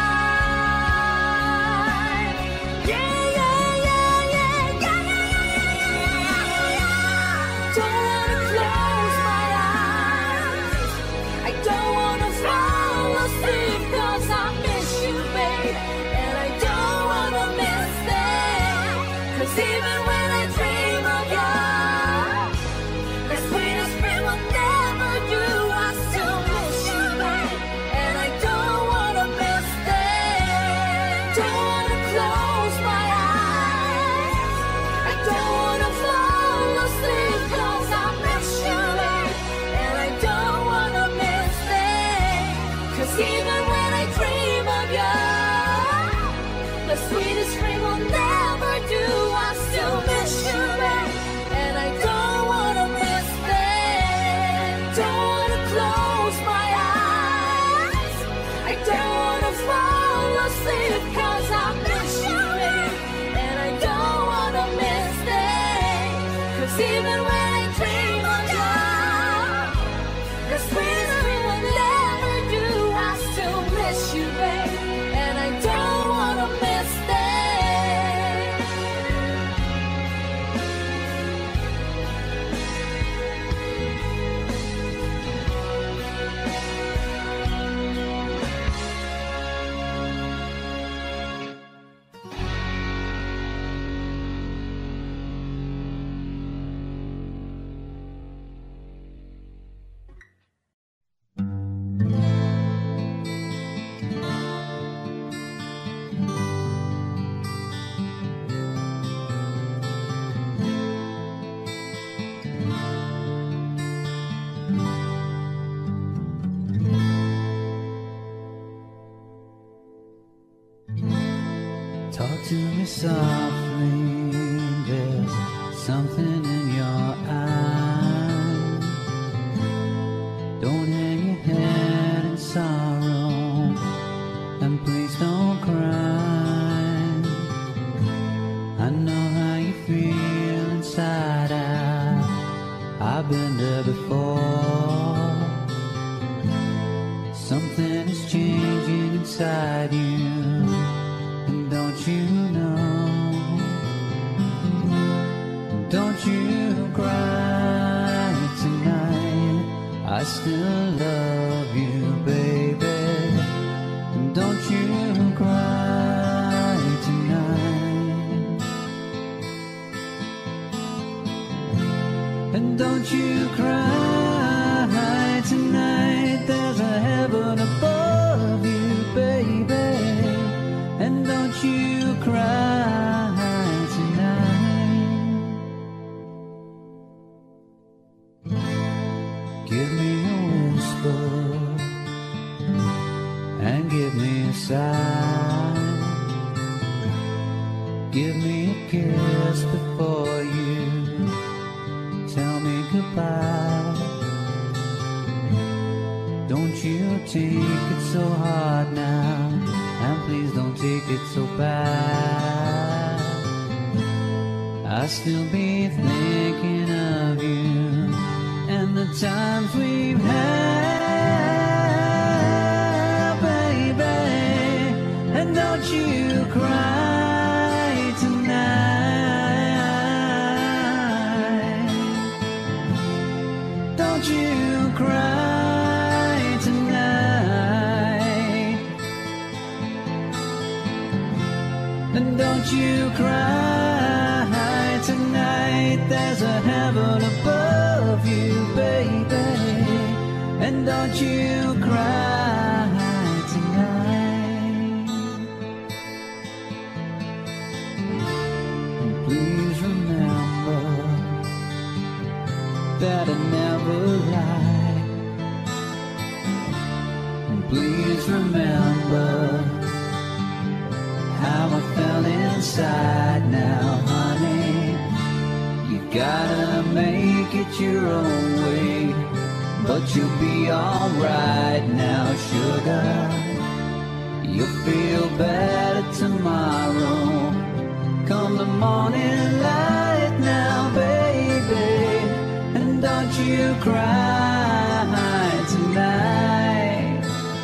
S1: time. Yeah, yeah, yeah, yeah, yeah, yeah, yeah, yeah. Don't wanna close my eyes, I don't wanna fall asleep, cause I miss you, babe, and I don't wanna miss them, cause even when I dream of you, the sweetest dream will never do. I still miss you, babe, and I don't wanna miss them. Don't wanna close my eyes, I don't wanna fall asleep, cause I miss you, babe, and I don't wanna miss them, cause even when I dream of you, the sweetest dream will never do. I still miss you, babe, and I don't wanna miss them. Don't wanna close my eyes, I don't wanna fall asleep, cause I miss you, babe, and I don't wanna miss them, cause even when I dream of you, the sweetest dream will never do. I still miss you, babe, and I don't wanna miss them.
S3: Talk to me softly, there's something in your eyes. Don't hang your head in sorrow, and please don't cry. I know how you feel inside out, I've I still love you, baby. Don't you cry tonight. And don't you cry tonight. There's a heaven above you, baby. And don't you cry tonight. Give me a whisper and give me a sigh. Give me a kiss before you tell me goodbye. Don't you take it so hard now, and please don't take it so bad. I'll still be thinking of you and the times we've had, baby. And don't you cry tonight. Don't you cry tonight. And don't you cry tonight. There's a heaven above you, baby. And don't you cry tonight. And please remember that I never lie. And please remember how I felt inside now, honey. You gotta make it your own way, but you'll be alright now, sugar. You'll feel better tomorrow, come the morning light now, baby. And don't you cry tonight.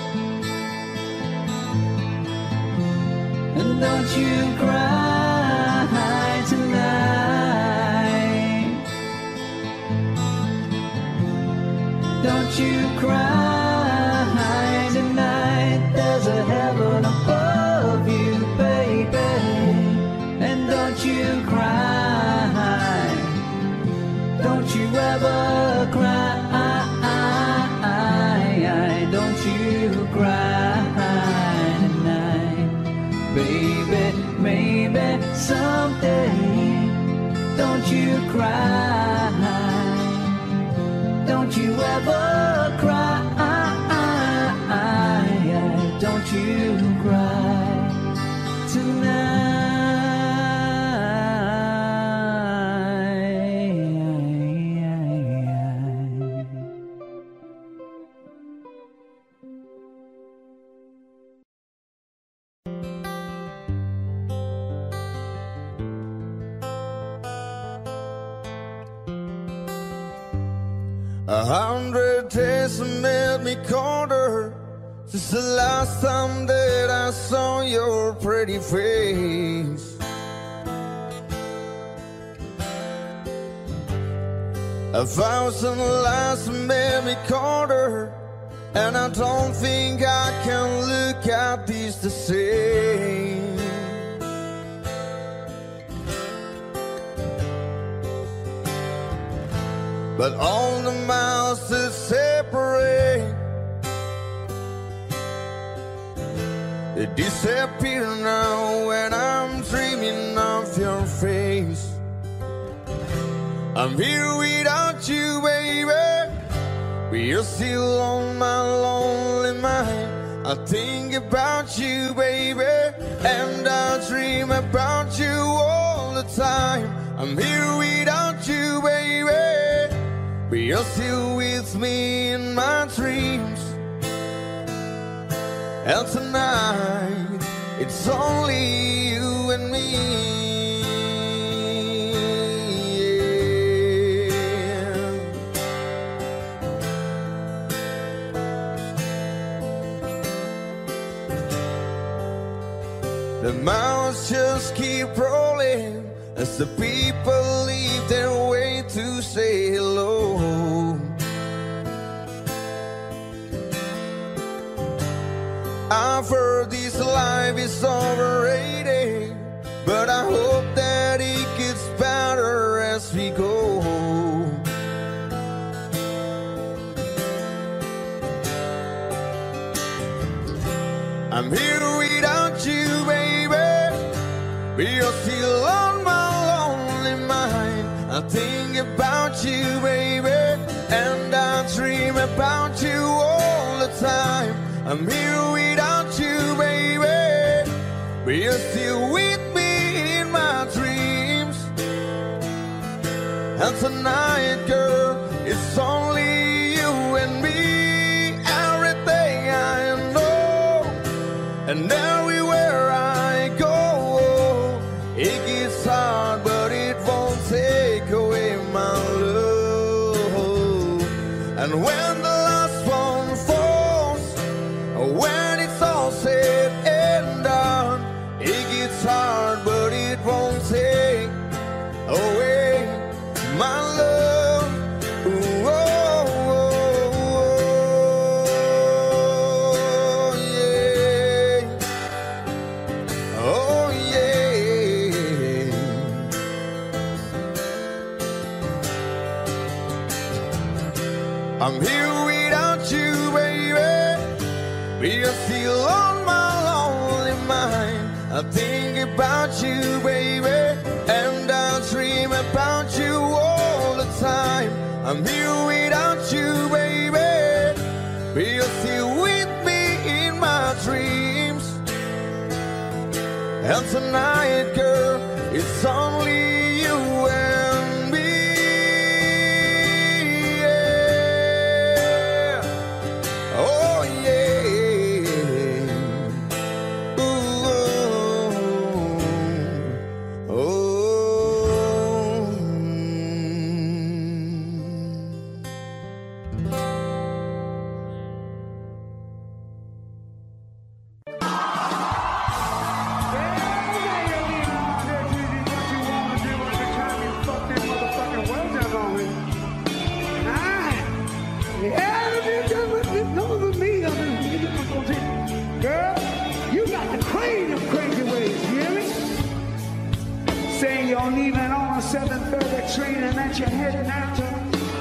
S3: And don't you cry tonight. Don't you cry tonight. There's a heaven above you, baby. And don't you cry. Don't you ever cry. Don't you cry tonight. Baby, maybe someday. Don't you cry. Don't you ever cry. Don't you cry tonight.
S2: A hundred days have made me colder since the last time that I saw your pretty face. A thousand lies have made me colder, and I don't think I can look at these the same. But all the miles that separate, they disappear now when I'm dreaming of your face. I'm here without you, baby, but you're still on my lonely mind. I think about you, baby, and I dream about you all the time. I'm here without you, baby, but you're still with me in my dreams. And tonight, it's only you and me. Yeah. The miles just keep rolling as the people leave their way to say hello. I've heard this life is overrated, but I hope that it gets better as we go. I'm here without you, baby, but you're still on my lonely mind. I think about you, baby, and I dream about you all the time. I'm here without you, baby, but you're still with me in my dreams. And tonight, girl, it's only you and me, everything I know. And everywhere I go, it gets hard, but it won't take away my love. And when the last one falls, when it's all said and done, it gets hard, but it won't take away my love. Ooh, oh, oh, oh, yeah. Oh, yeah. I'm here without you, baby, but you're still on my lonely mind. I think about you, baby, and I dream about you all the time. I'm here without you, baby, but you're still with me in my dreams. And tonight, girl, it's only you and me. Yeah. Oh, yeah. Ooh, oh, oh.
S4: Girl, you got the queen of crazy ways, you hear me? Saying you're leaving on a seven thirty train and that you're heading out to.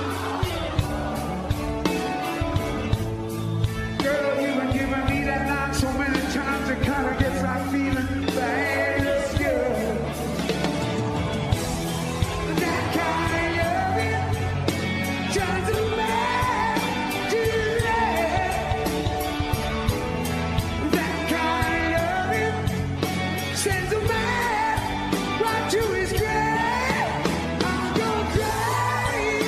S4: Girl, you've been giving me that line so many times it kind of gets that feeling bad as girl. That kind of loving turns a man to lead. That kind of loving sends a man right to his grave. I'm gonna cry.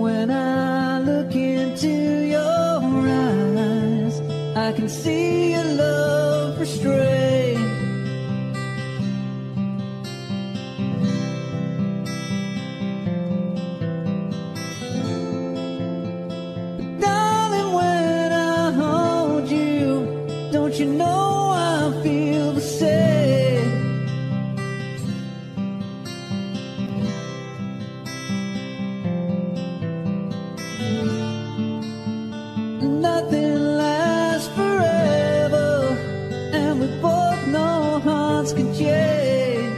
S3: when I look into your eyes, I can see your love restrained. But darling, when I hold you, don't you know I feel the same? Nothing lasts forever, and we both know hearts can change.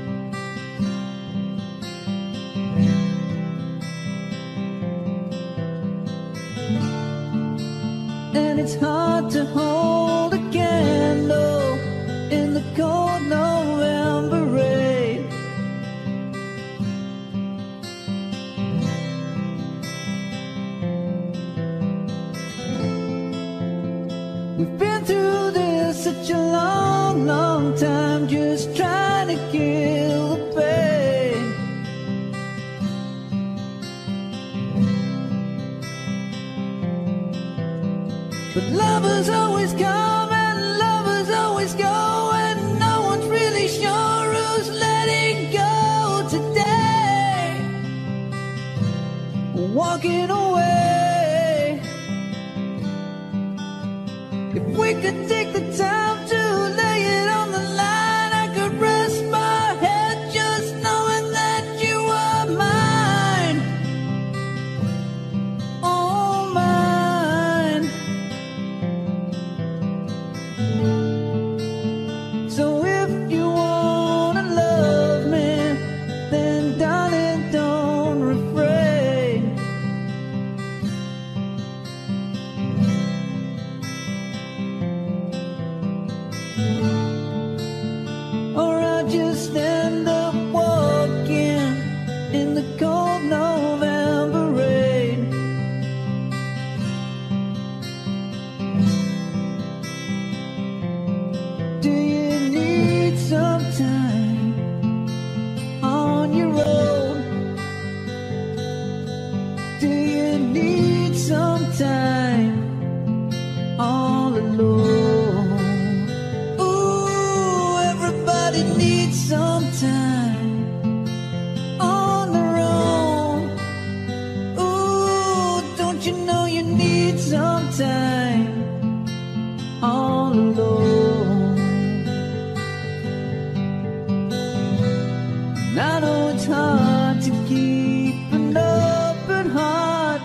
S3: And it's hard to hold a candle in the cold November rain. We've been through this such a long, long time, just trying to kill the pain. But lovers always come and lovers always go, and no one's really sure who's letting go today. Walking away. If we could take the time to lay it on the line, I could rest my head just knowing that you are mine. Oh, mine. So if you wanna love me, then darling, don't refrain. Or I'll just end up walking in the cold November rain. Do you need some time on your own? Do you need some time all alone? Ooh, everybody needs some time on their own. Ooh, don't you know you need some time all alone? And I know it's hard to keep an open heart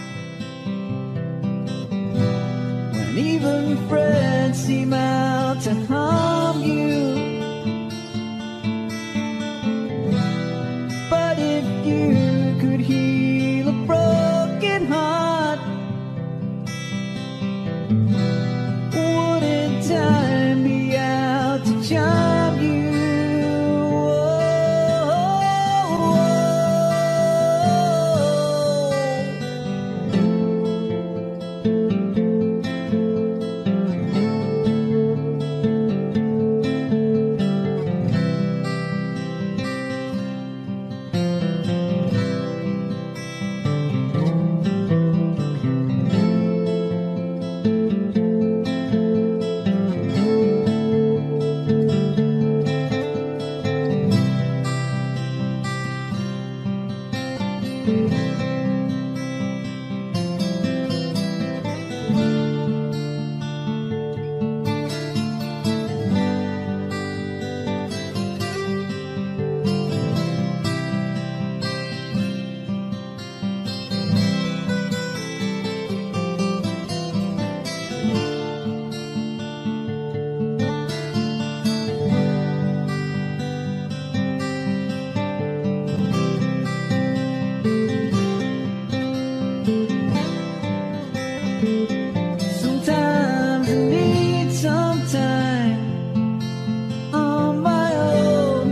S3: when even friends seem out to harm you. But if you could heal a broken heart, wouldn't time be out to charm you? Sometimes I need some time on my own.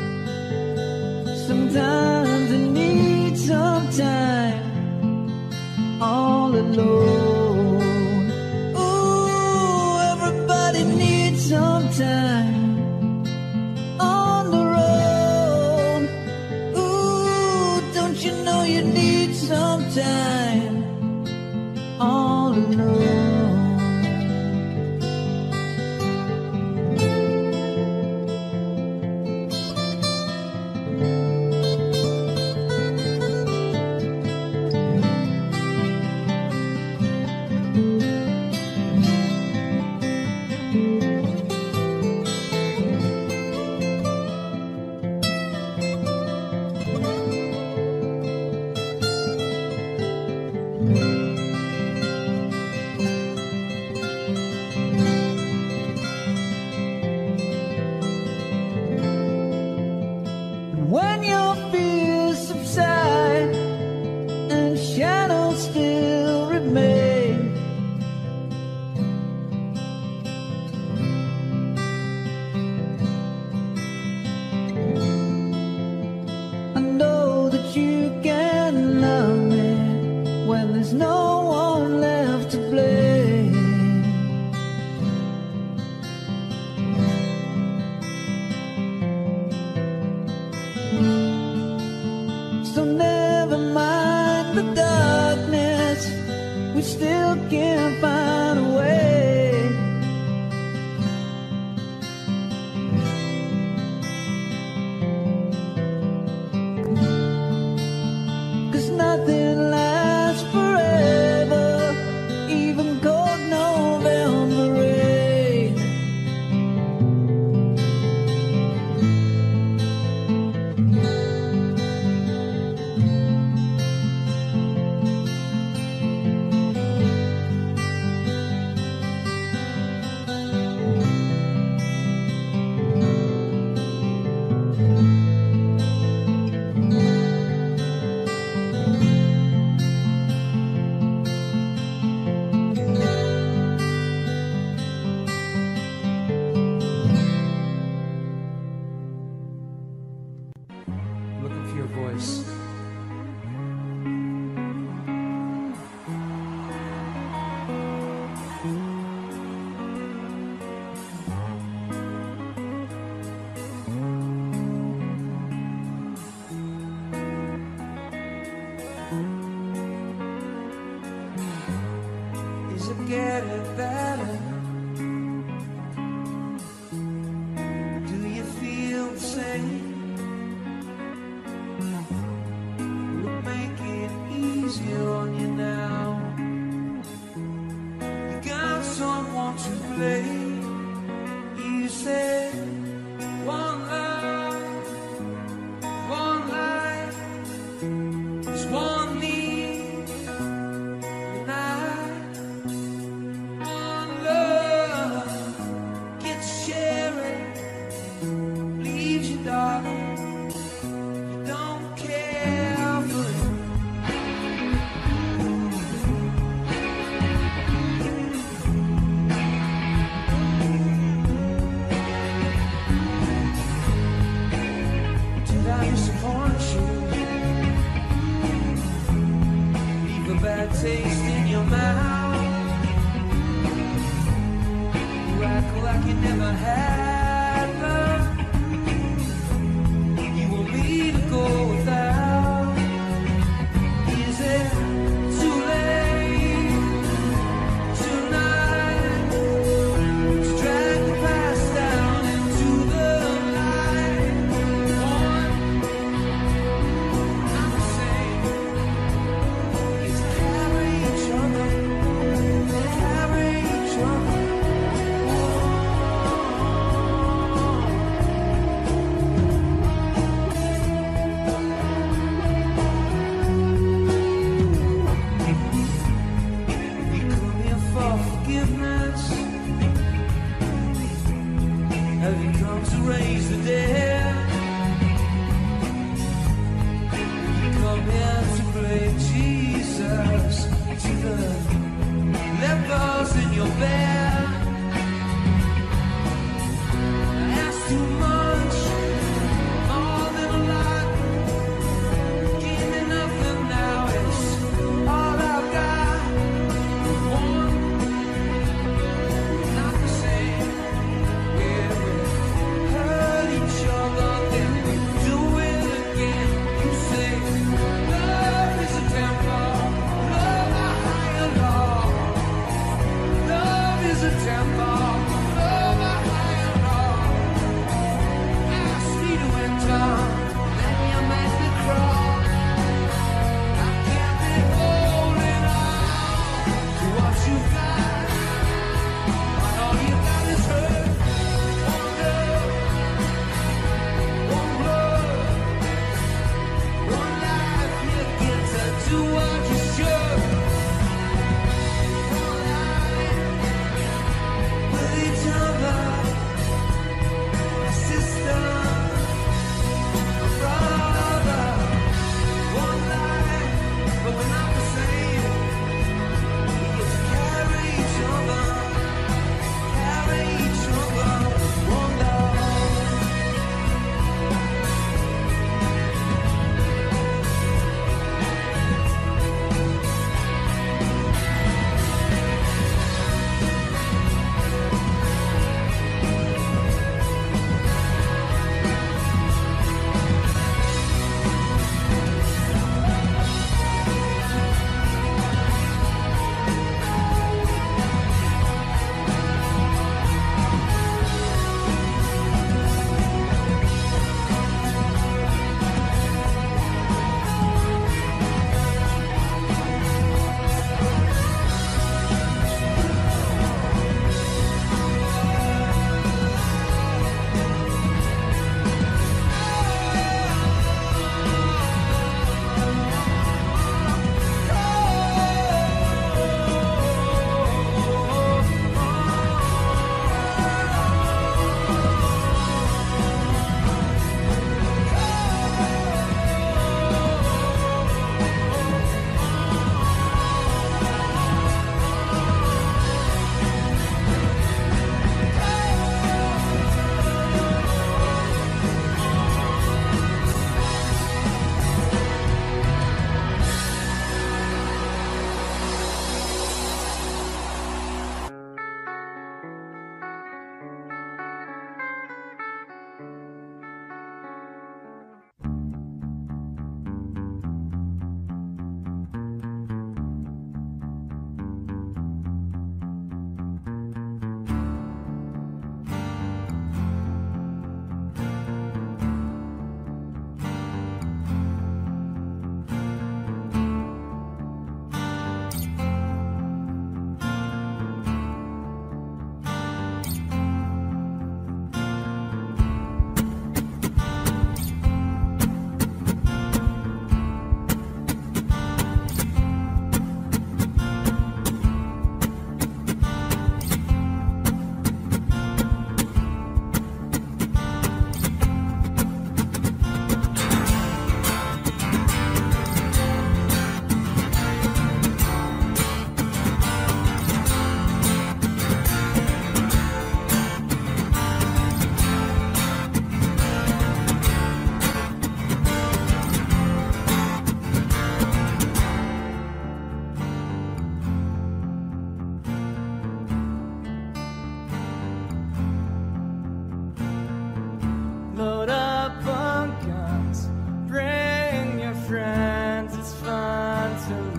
S3: Sometimes I need some time all alone. Ooh, everybody needs some time on their own. Ooh, don't you know you need some time all alone. When your fears subside and shadows still remain, I know that you can love me when there's no one left to blame. So never mind the darkness, we still can find a way. Cause nothing lasts forever, even cold November rain.
S5: Looking for your voice.
S6: Is it getting better? Do you feel the same? Will it make it easier on you now? You got someone to blame. You said one love, one life, there's one need, and I, one love, get to share it, leaves you, darling. You don't care for it. Did I disappoint you? Leave a bad taste in your mouth. You act like you never had love. You want me to go without. Is it too late tonight to drag the past down into the light? One, I'm the same. It's carry each other, carry each other.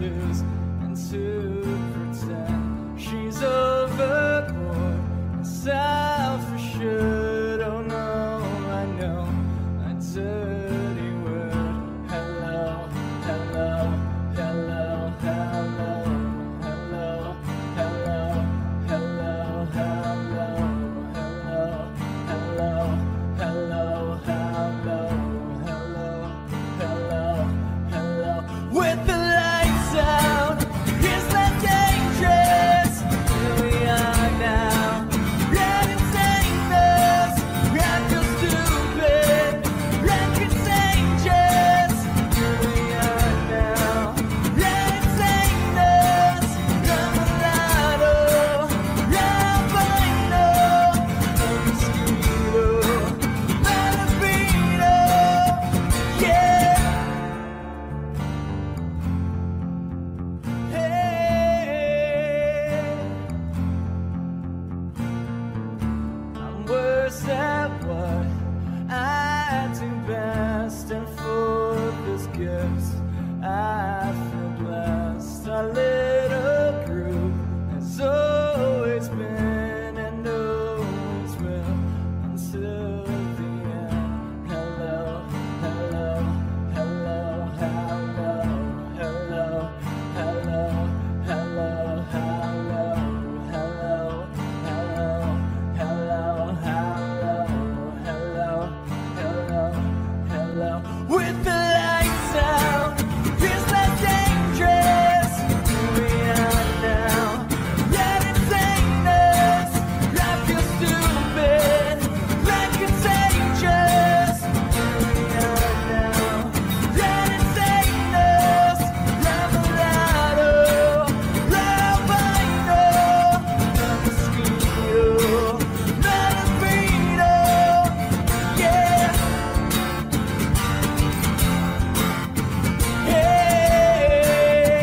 S6: lose and to pretend she's overboard and self-assured. Oh no, I know a dirty word. Hello, hello, hello, hello, hello, hello, hello, hello, hello, hello, hello, hello, hello, hello, hello. With the lights out, is that dangerous? Here we are now. Yeah, it's dangerous. I feel stupid. Like it's dangerous. Here we are now. Yeah, it's dangerous. I'm a lotto. Yeah, I'm fine, no. I'm a mosquito. Not a beetle. Yeah. Hey, I'm worse at what I do best, and for this gift I feel blessed. Our little group has always been and always will until the end. Hello, hello, hello, hello, hello, hello, hello, hello, hello, hello, hello, hello, hello, hello. With the lights out, is that dangerous? Here we are now. Yeah, it's dangerous. I feel stupid. Like it's dangerous. Here we are now. Yeah, it's dangerous. I'm a lotto. Love, I know. I'm a mosquito. Not a beetle. Yeah. Hey.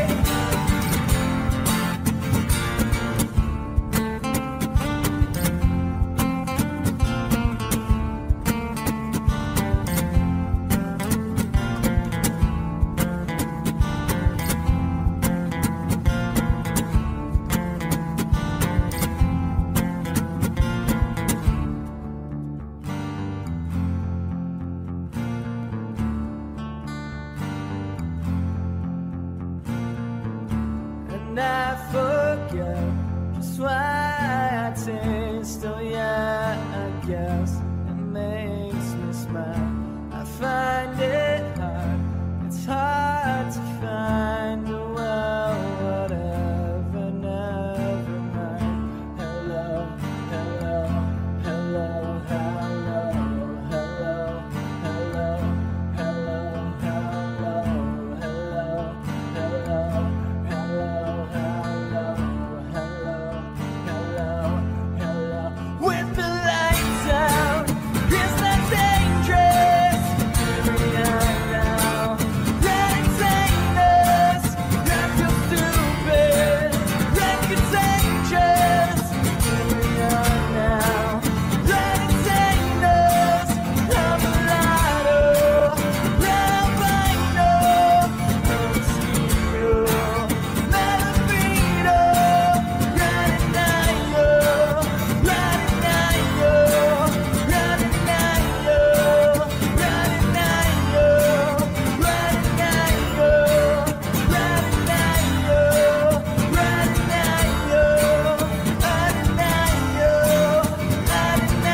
S6: And I forget just why I taste. Oh yeah, I guess it makes me smile. I find it hard, it's hard to find a well, whatever, never mind. Hello, hello, hello, hello, hello, hello, hello, hello, hello, hello, hello, hello, hello, hello, hello. With the lights out, is that dangerous? Here we are now. Yeah, it's dangerous. I feel stupid. Like it's dangerous. Here we are now. Yeah, it's dangerous. I'm a lotto. Love, I know. I'm a mosquito. Not a beetle. Running at you. Running at you. Running at you. Running at you. Running at you. Running at you. Running at you. Running at you. Running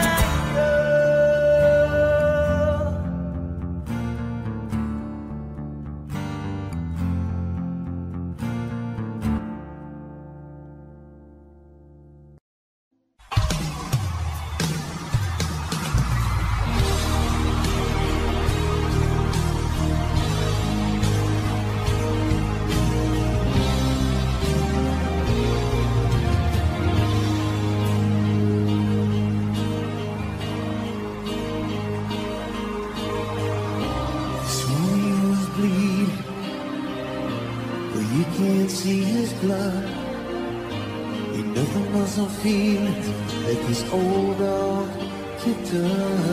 S6: at you.
S8: Swings bleed, but you can't see his blood. Ain't nothing else I'm feeling like this old dog kicked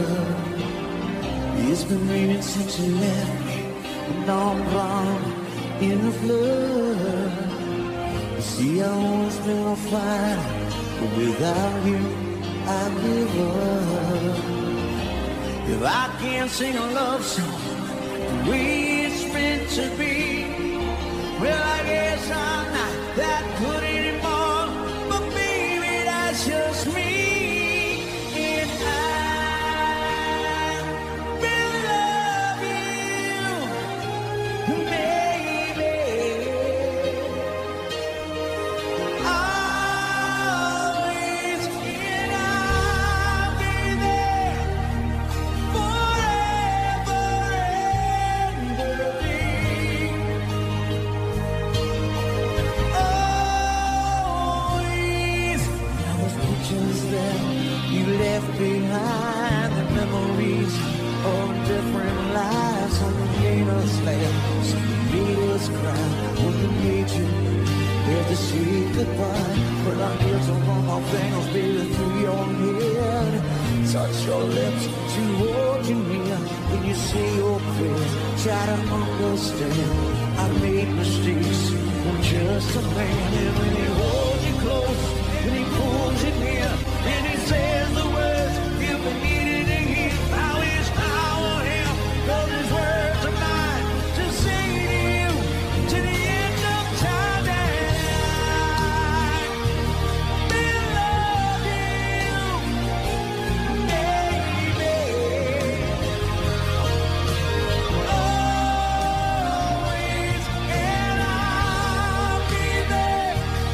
S8: up. It's been raining since you left me, and now I'm blind in the flood. You see, I always been on fire, but without you, I give up. If I can't sing a love song the way it's meant to be, well, I guess I'm not that good anymore. But baby, that's just me. And I will love you, baby. Always, and I'll be there forever and ever. Always, now those pictures that you left behind, the memories of different lives, some made us laugh, some made us cry, when you made you had to say goodbye. But I hear some on my fingers, baby, through your head. Touch your lips to hold you near. When you say your prayers, try to understand. I made mistakes, I'm just a man. And when he holds you close, when he pulls you near, and he says the words you've been needing to hear, I wish I were him, 'cause his words are mine to say to you, to the end of time. And I will love you, baby. Always, and I'll be there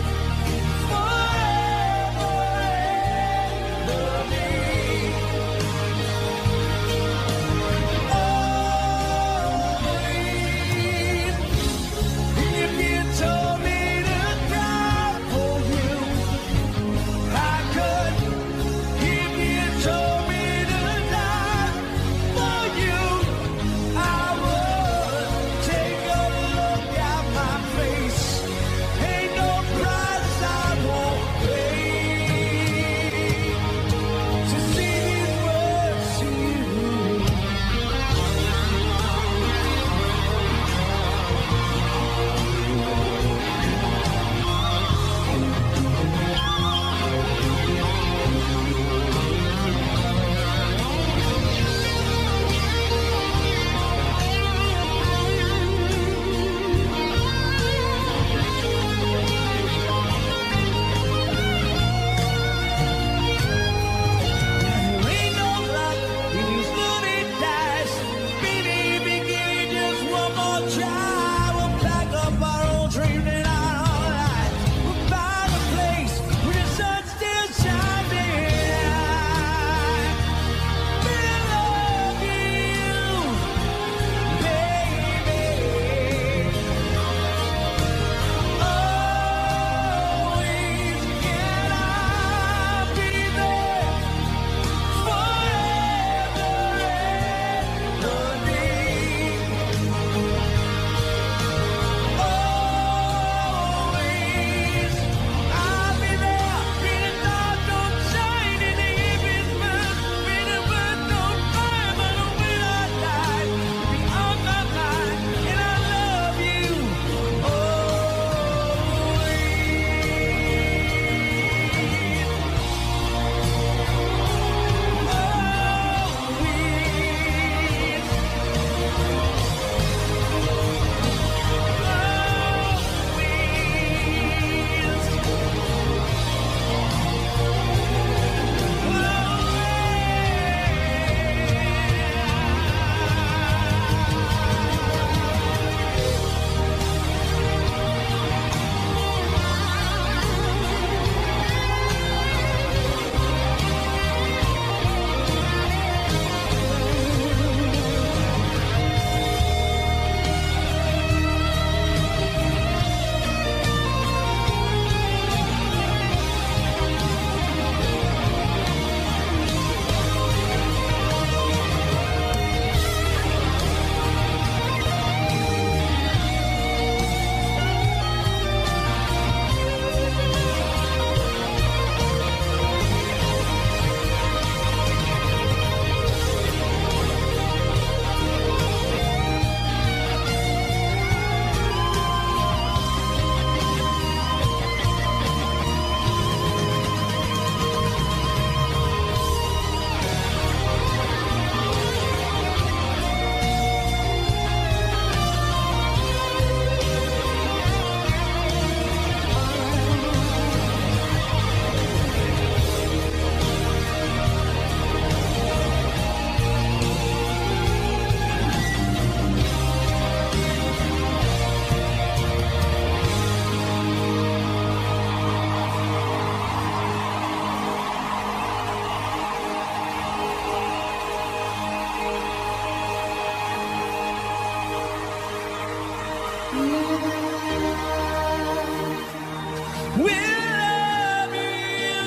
S6: will love you,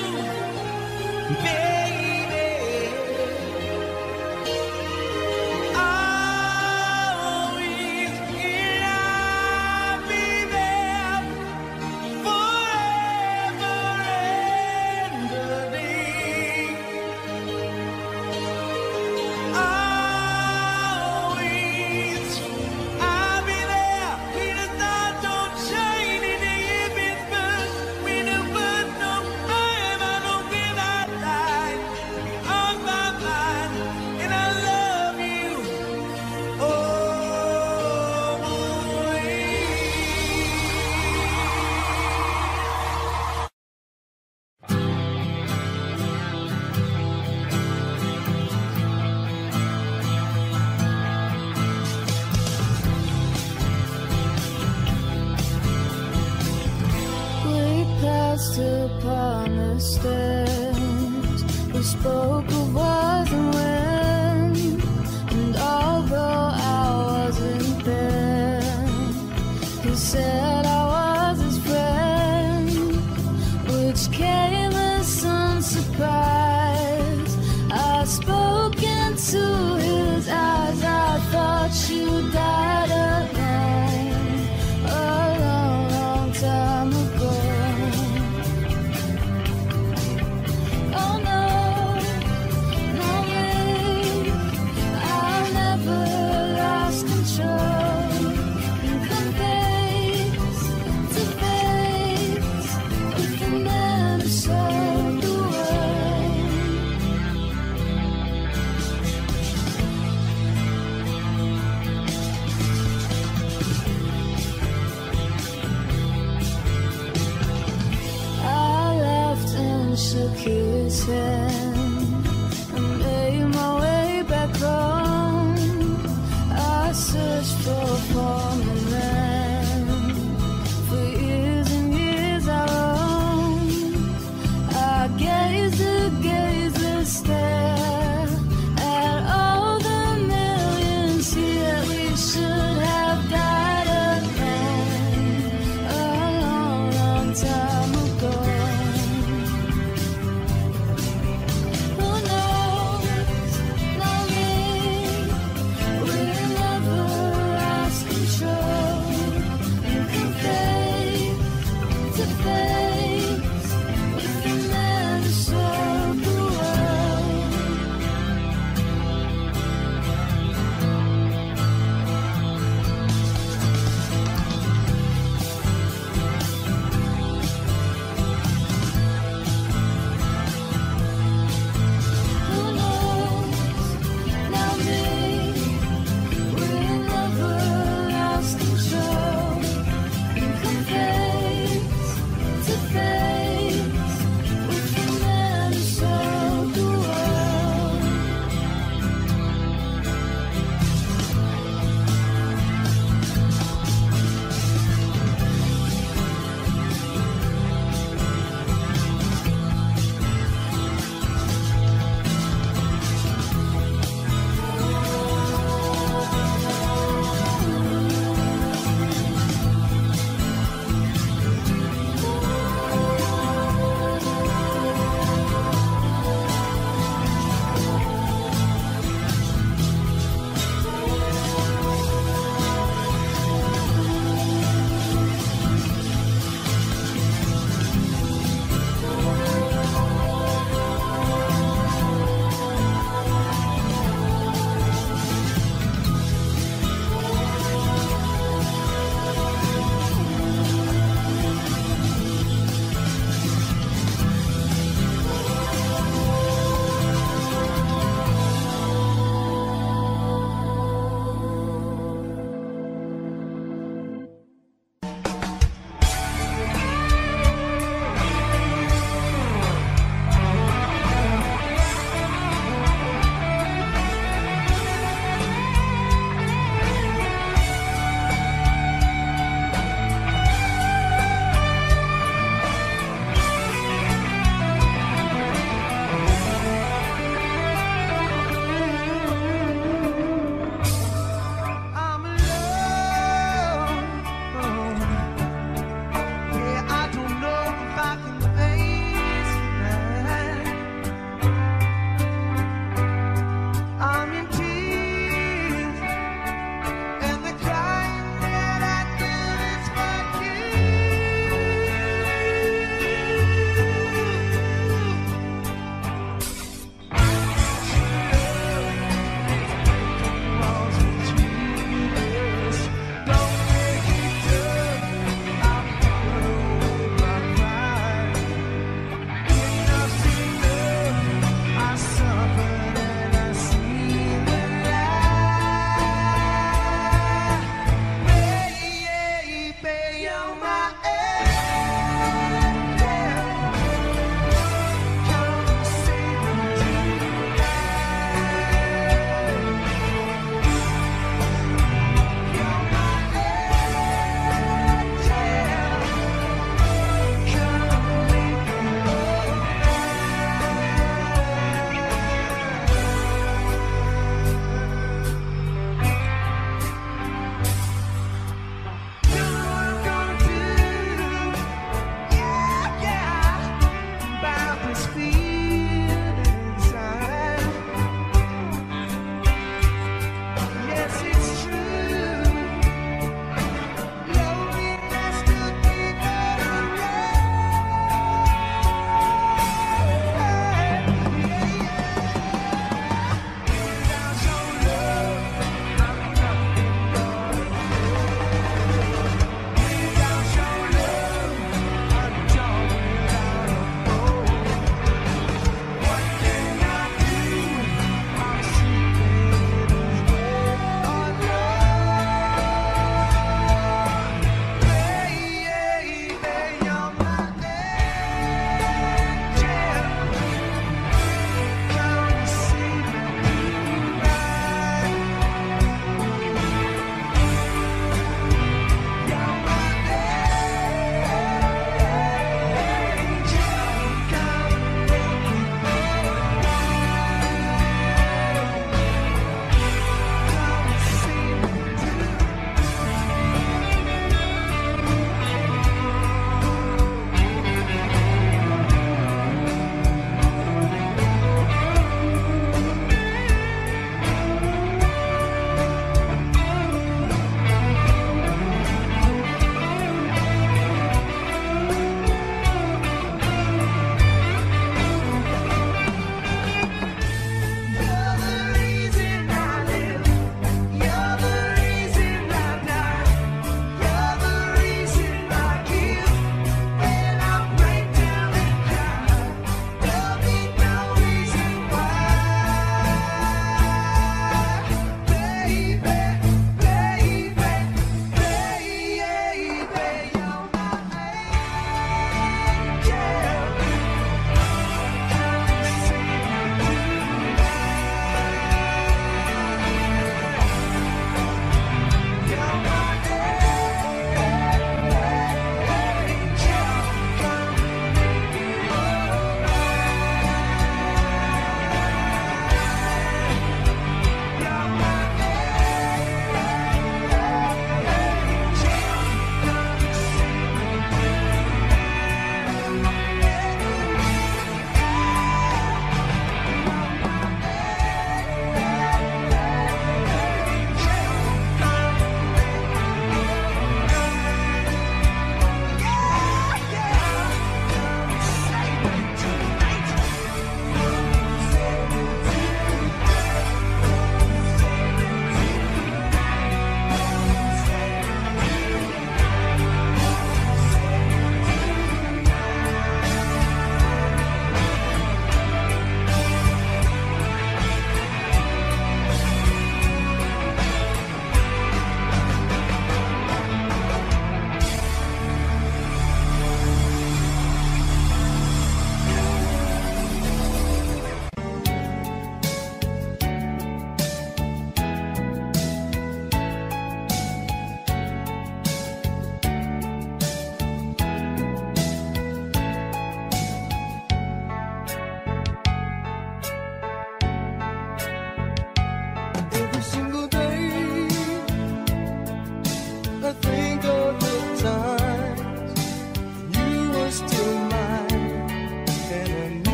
S6: baby. Always, and I'll be there forever and a day. Always, I'll be there when the sun don't shine in the evening, but when the birds don't fly, I don't give that light. Be on my mind, and I love you
S1: We passed upon the stairs. We spoke of was and when. And although I wasn't there, he said I was his friend, which came as some surprise. I spoke into his eyes. I thought you died alone a long, long time ago. Oh no, no way, I never lost control. You come face to face with the man who sold the world. I laughed and shook his hand and made my way back home. I searched for a former man. For years and years I roamed. I gazed and gazed and stared at all the millions here. We should have died alone a long, long time ago.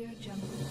S9: Audio Jungle.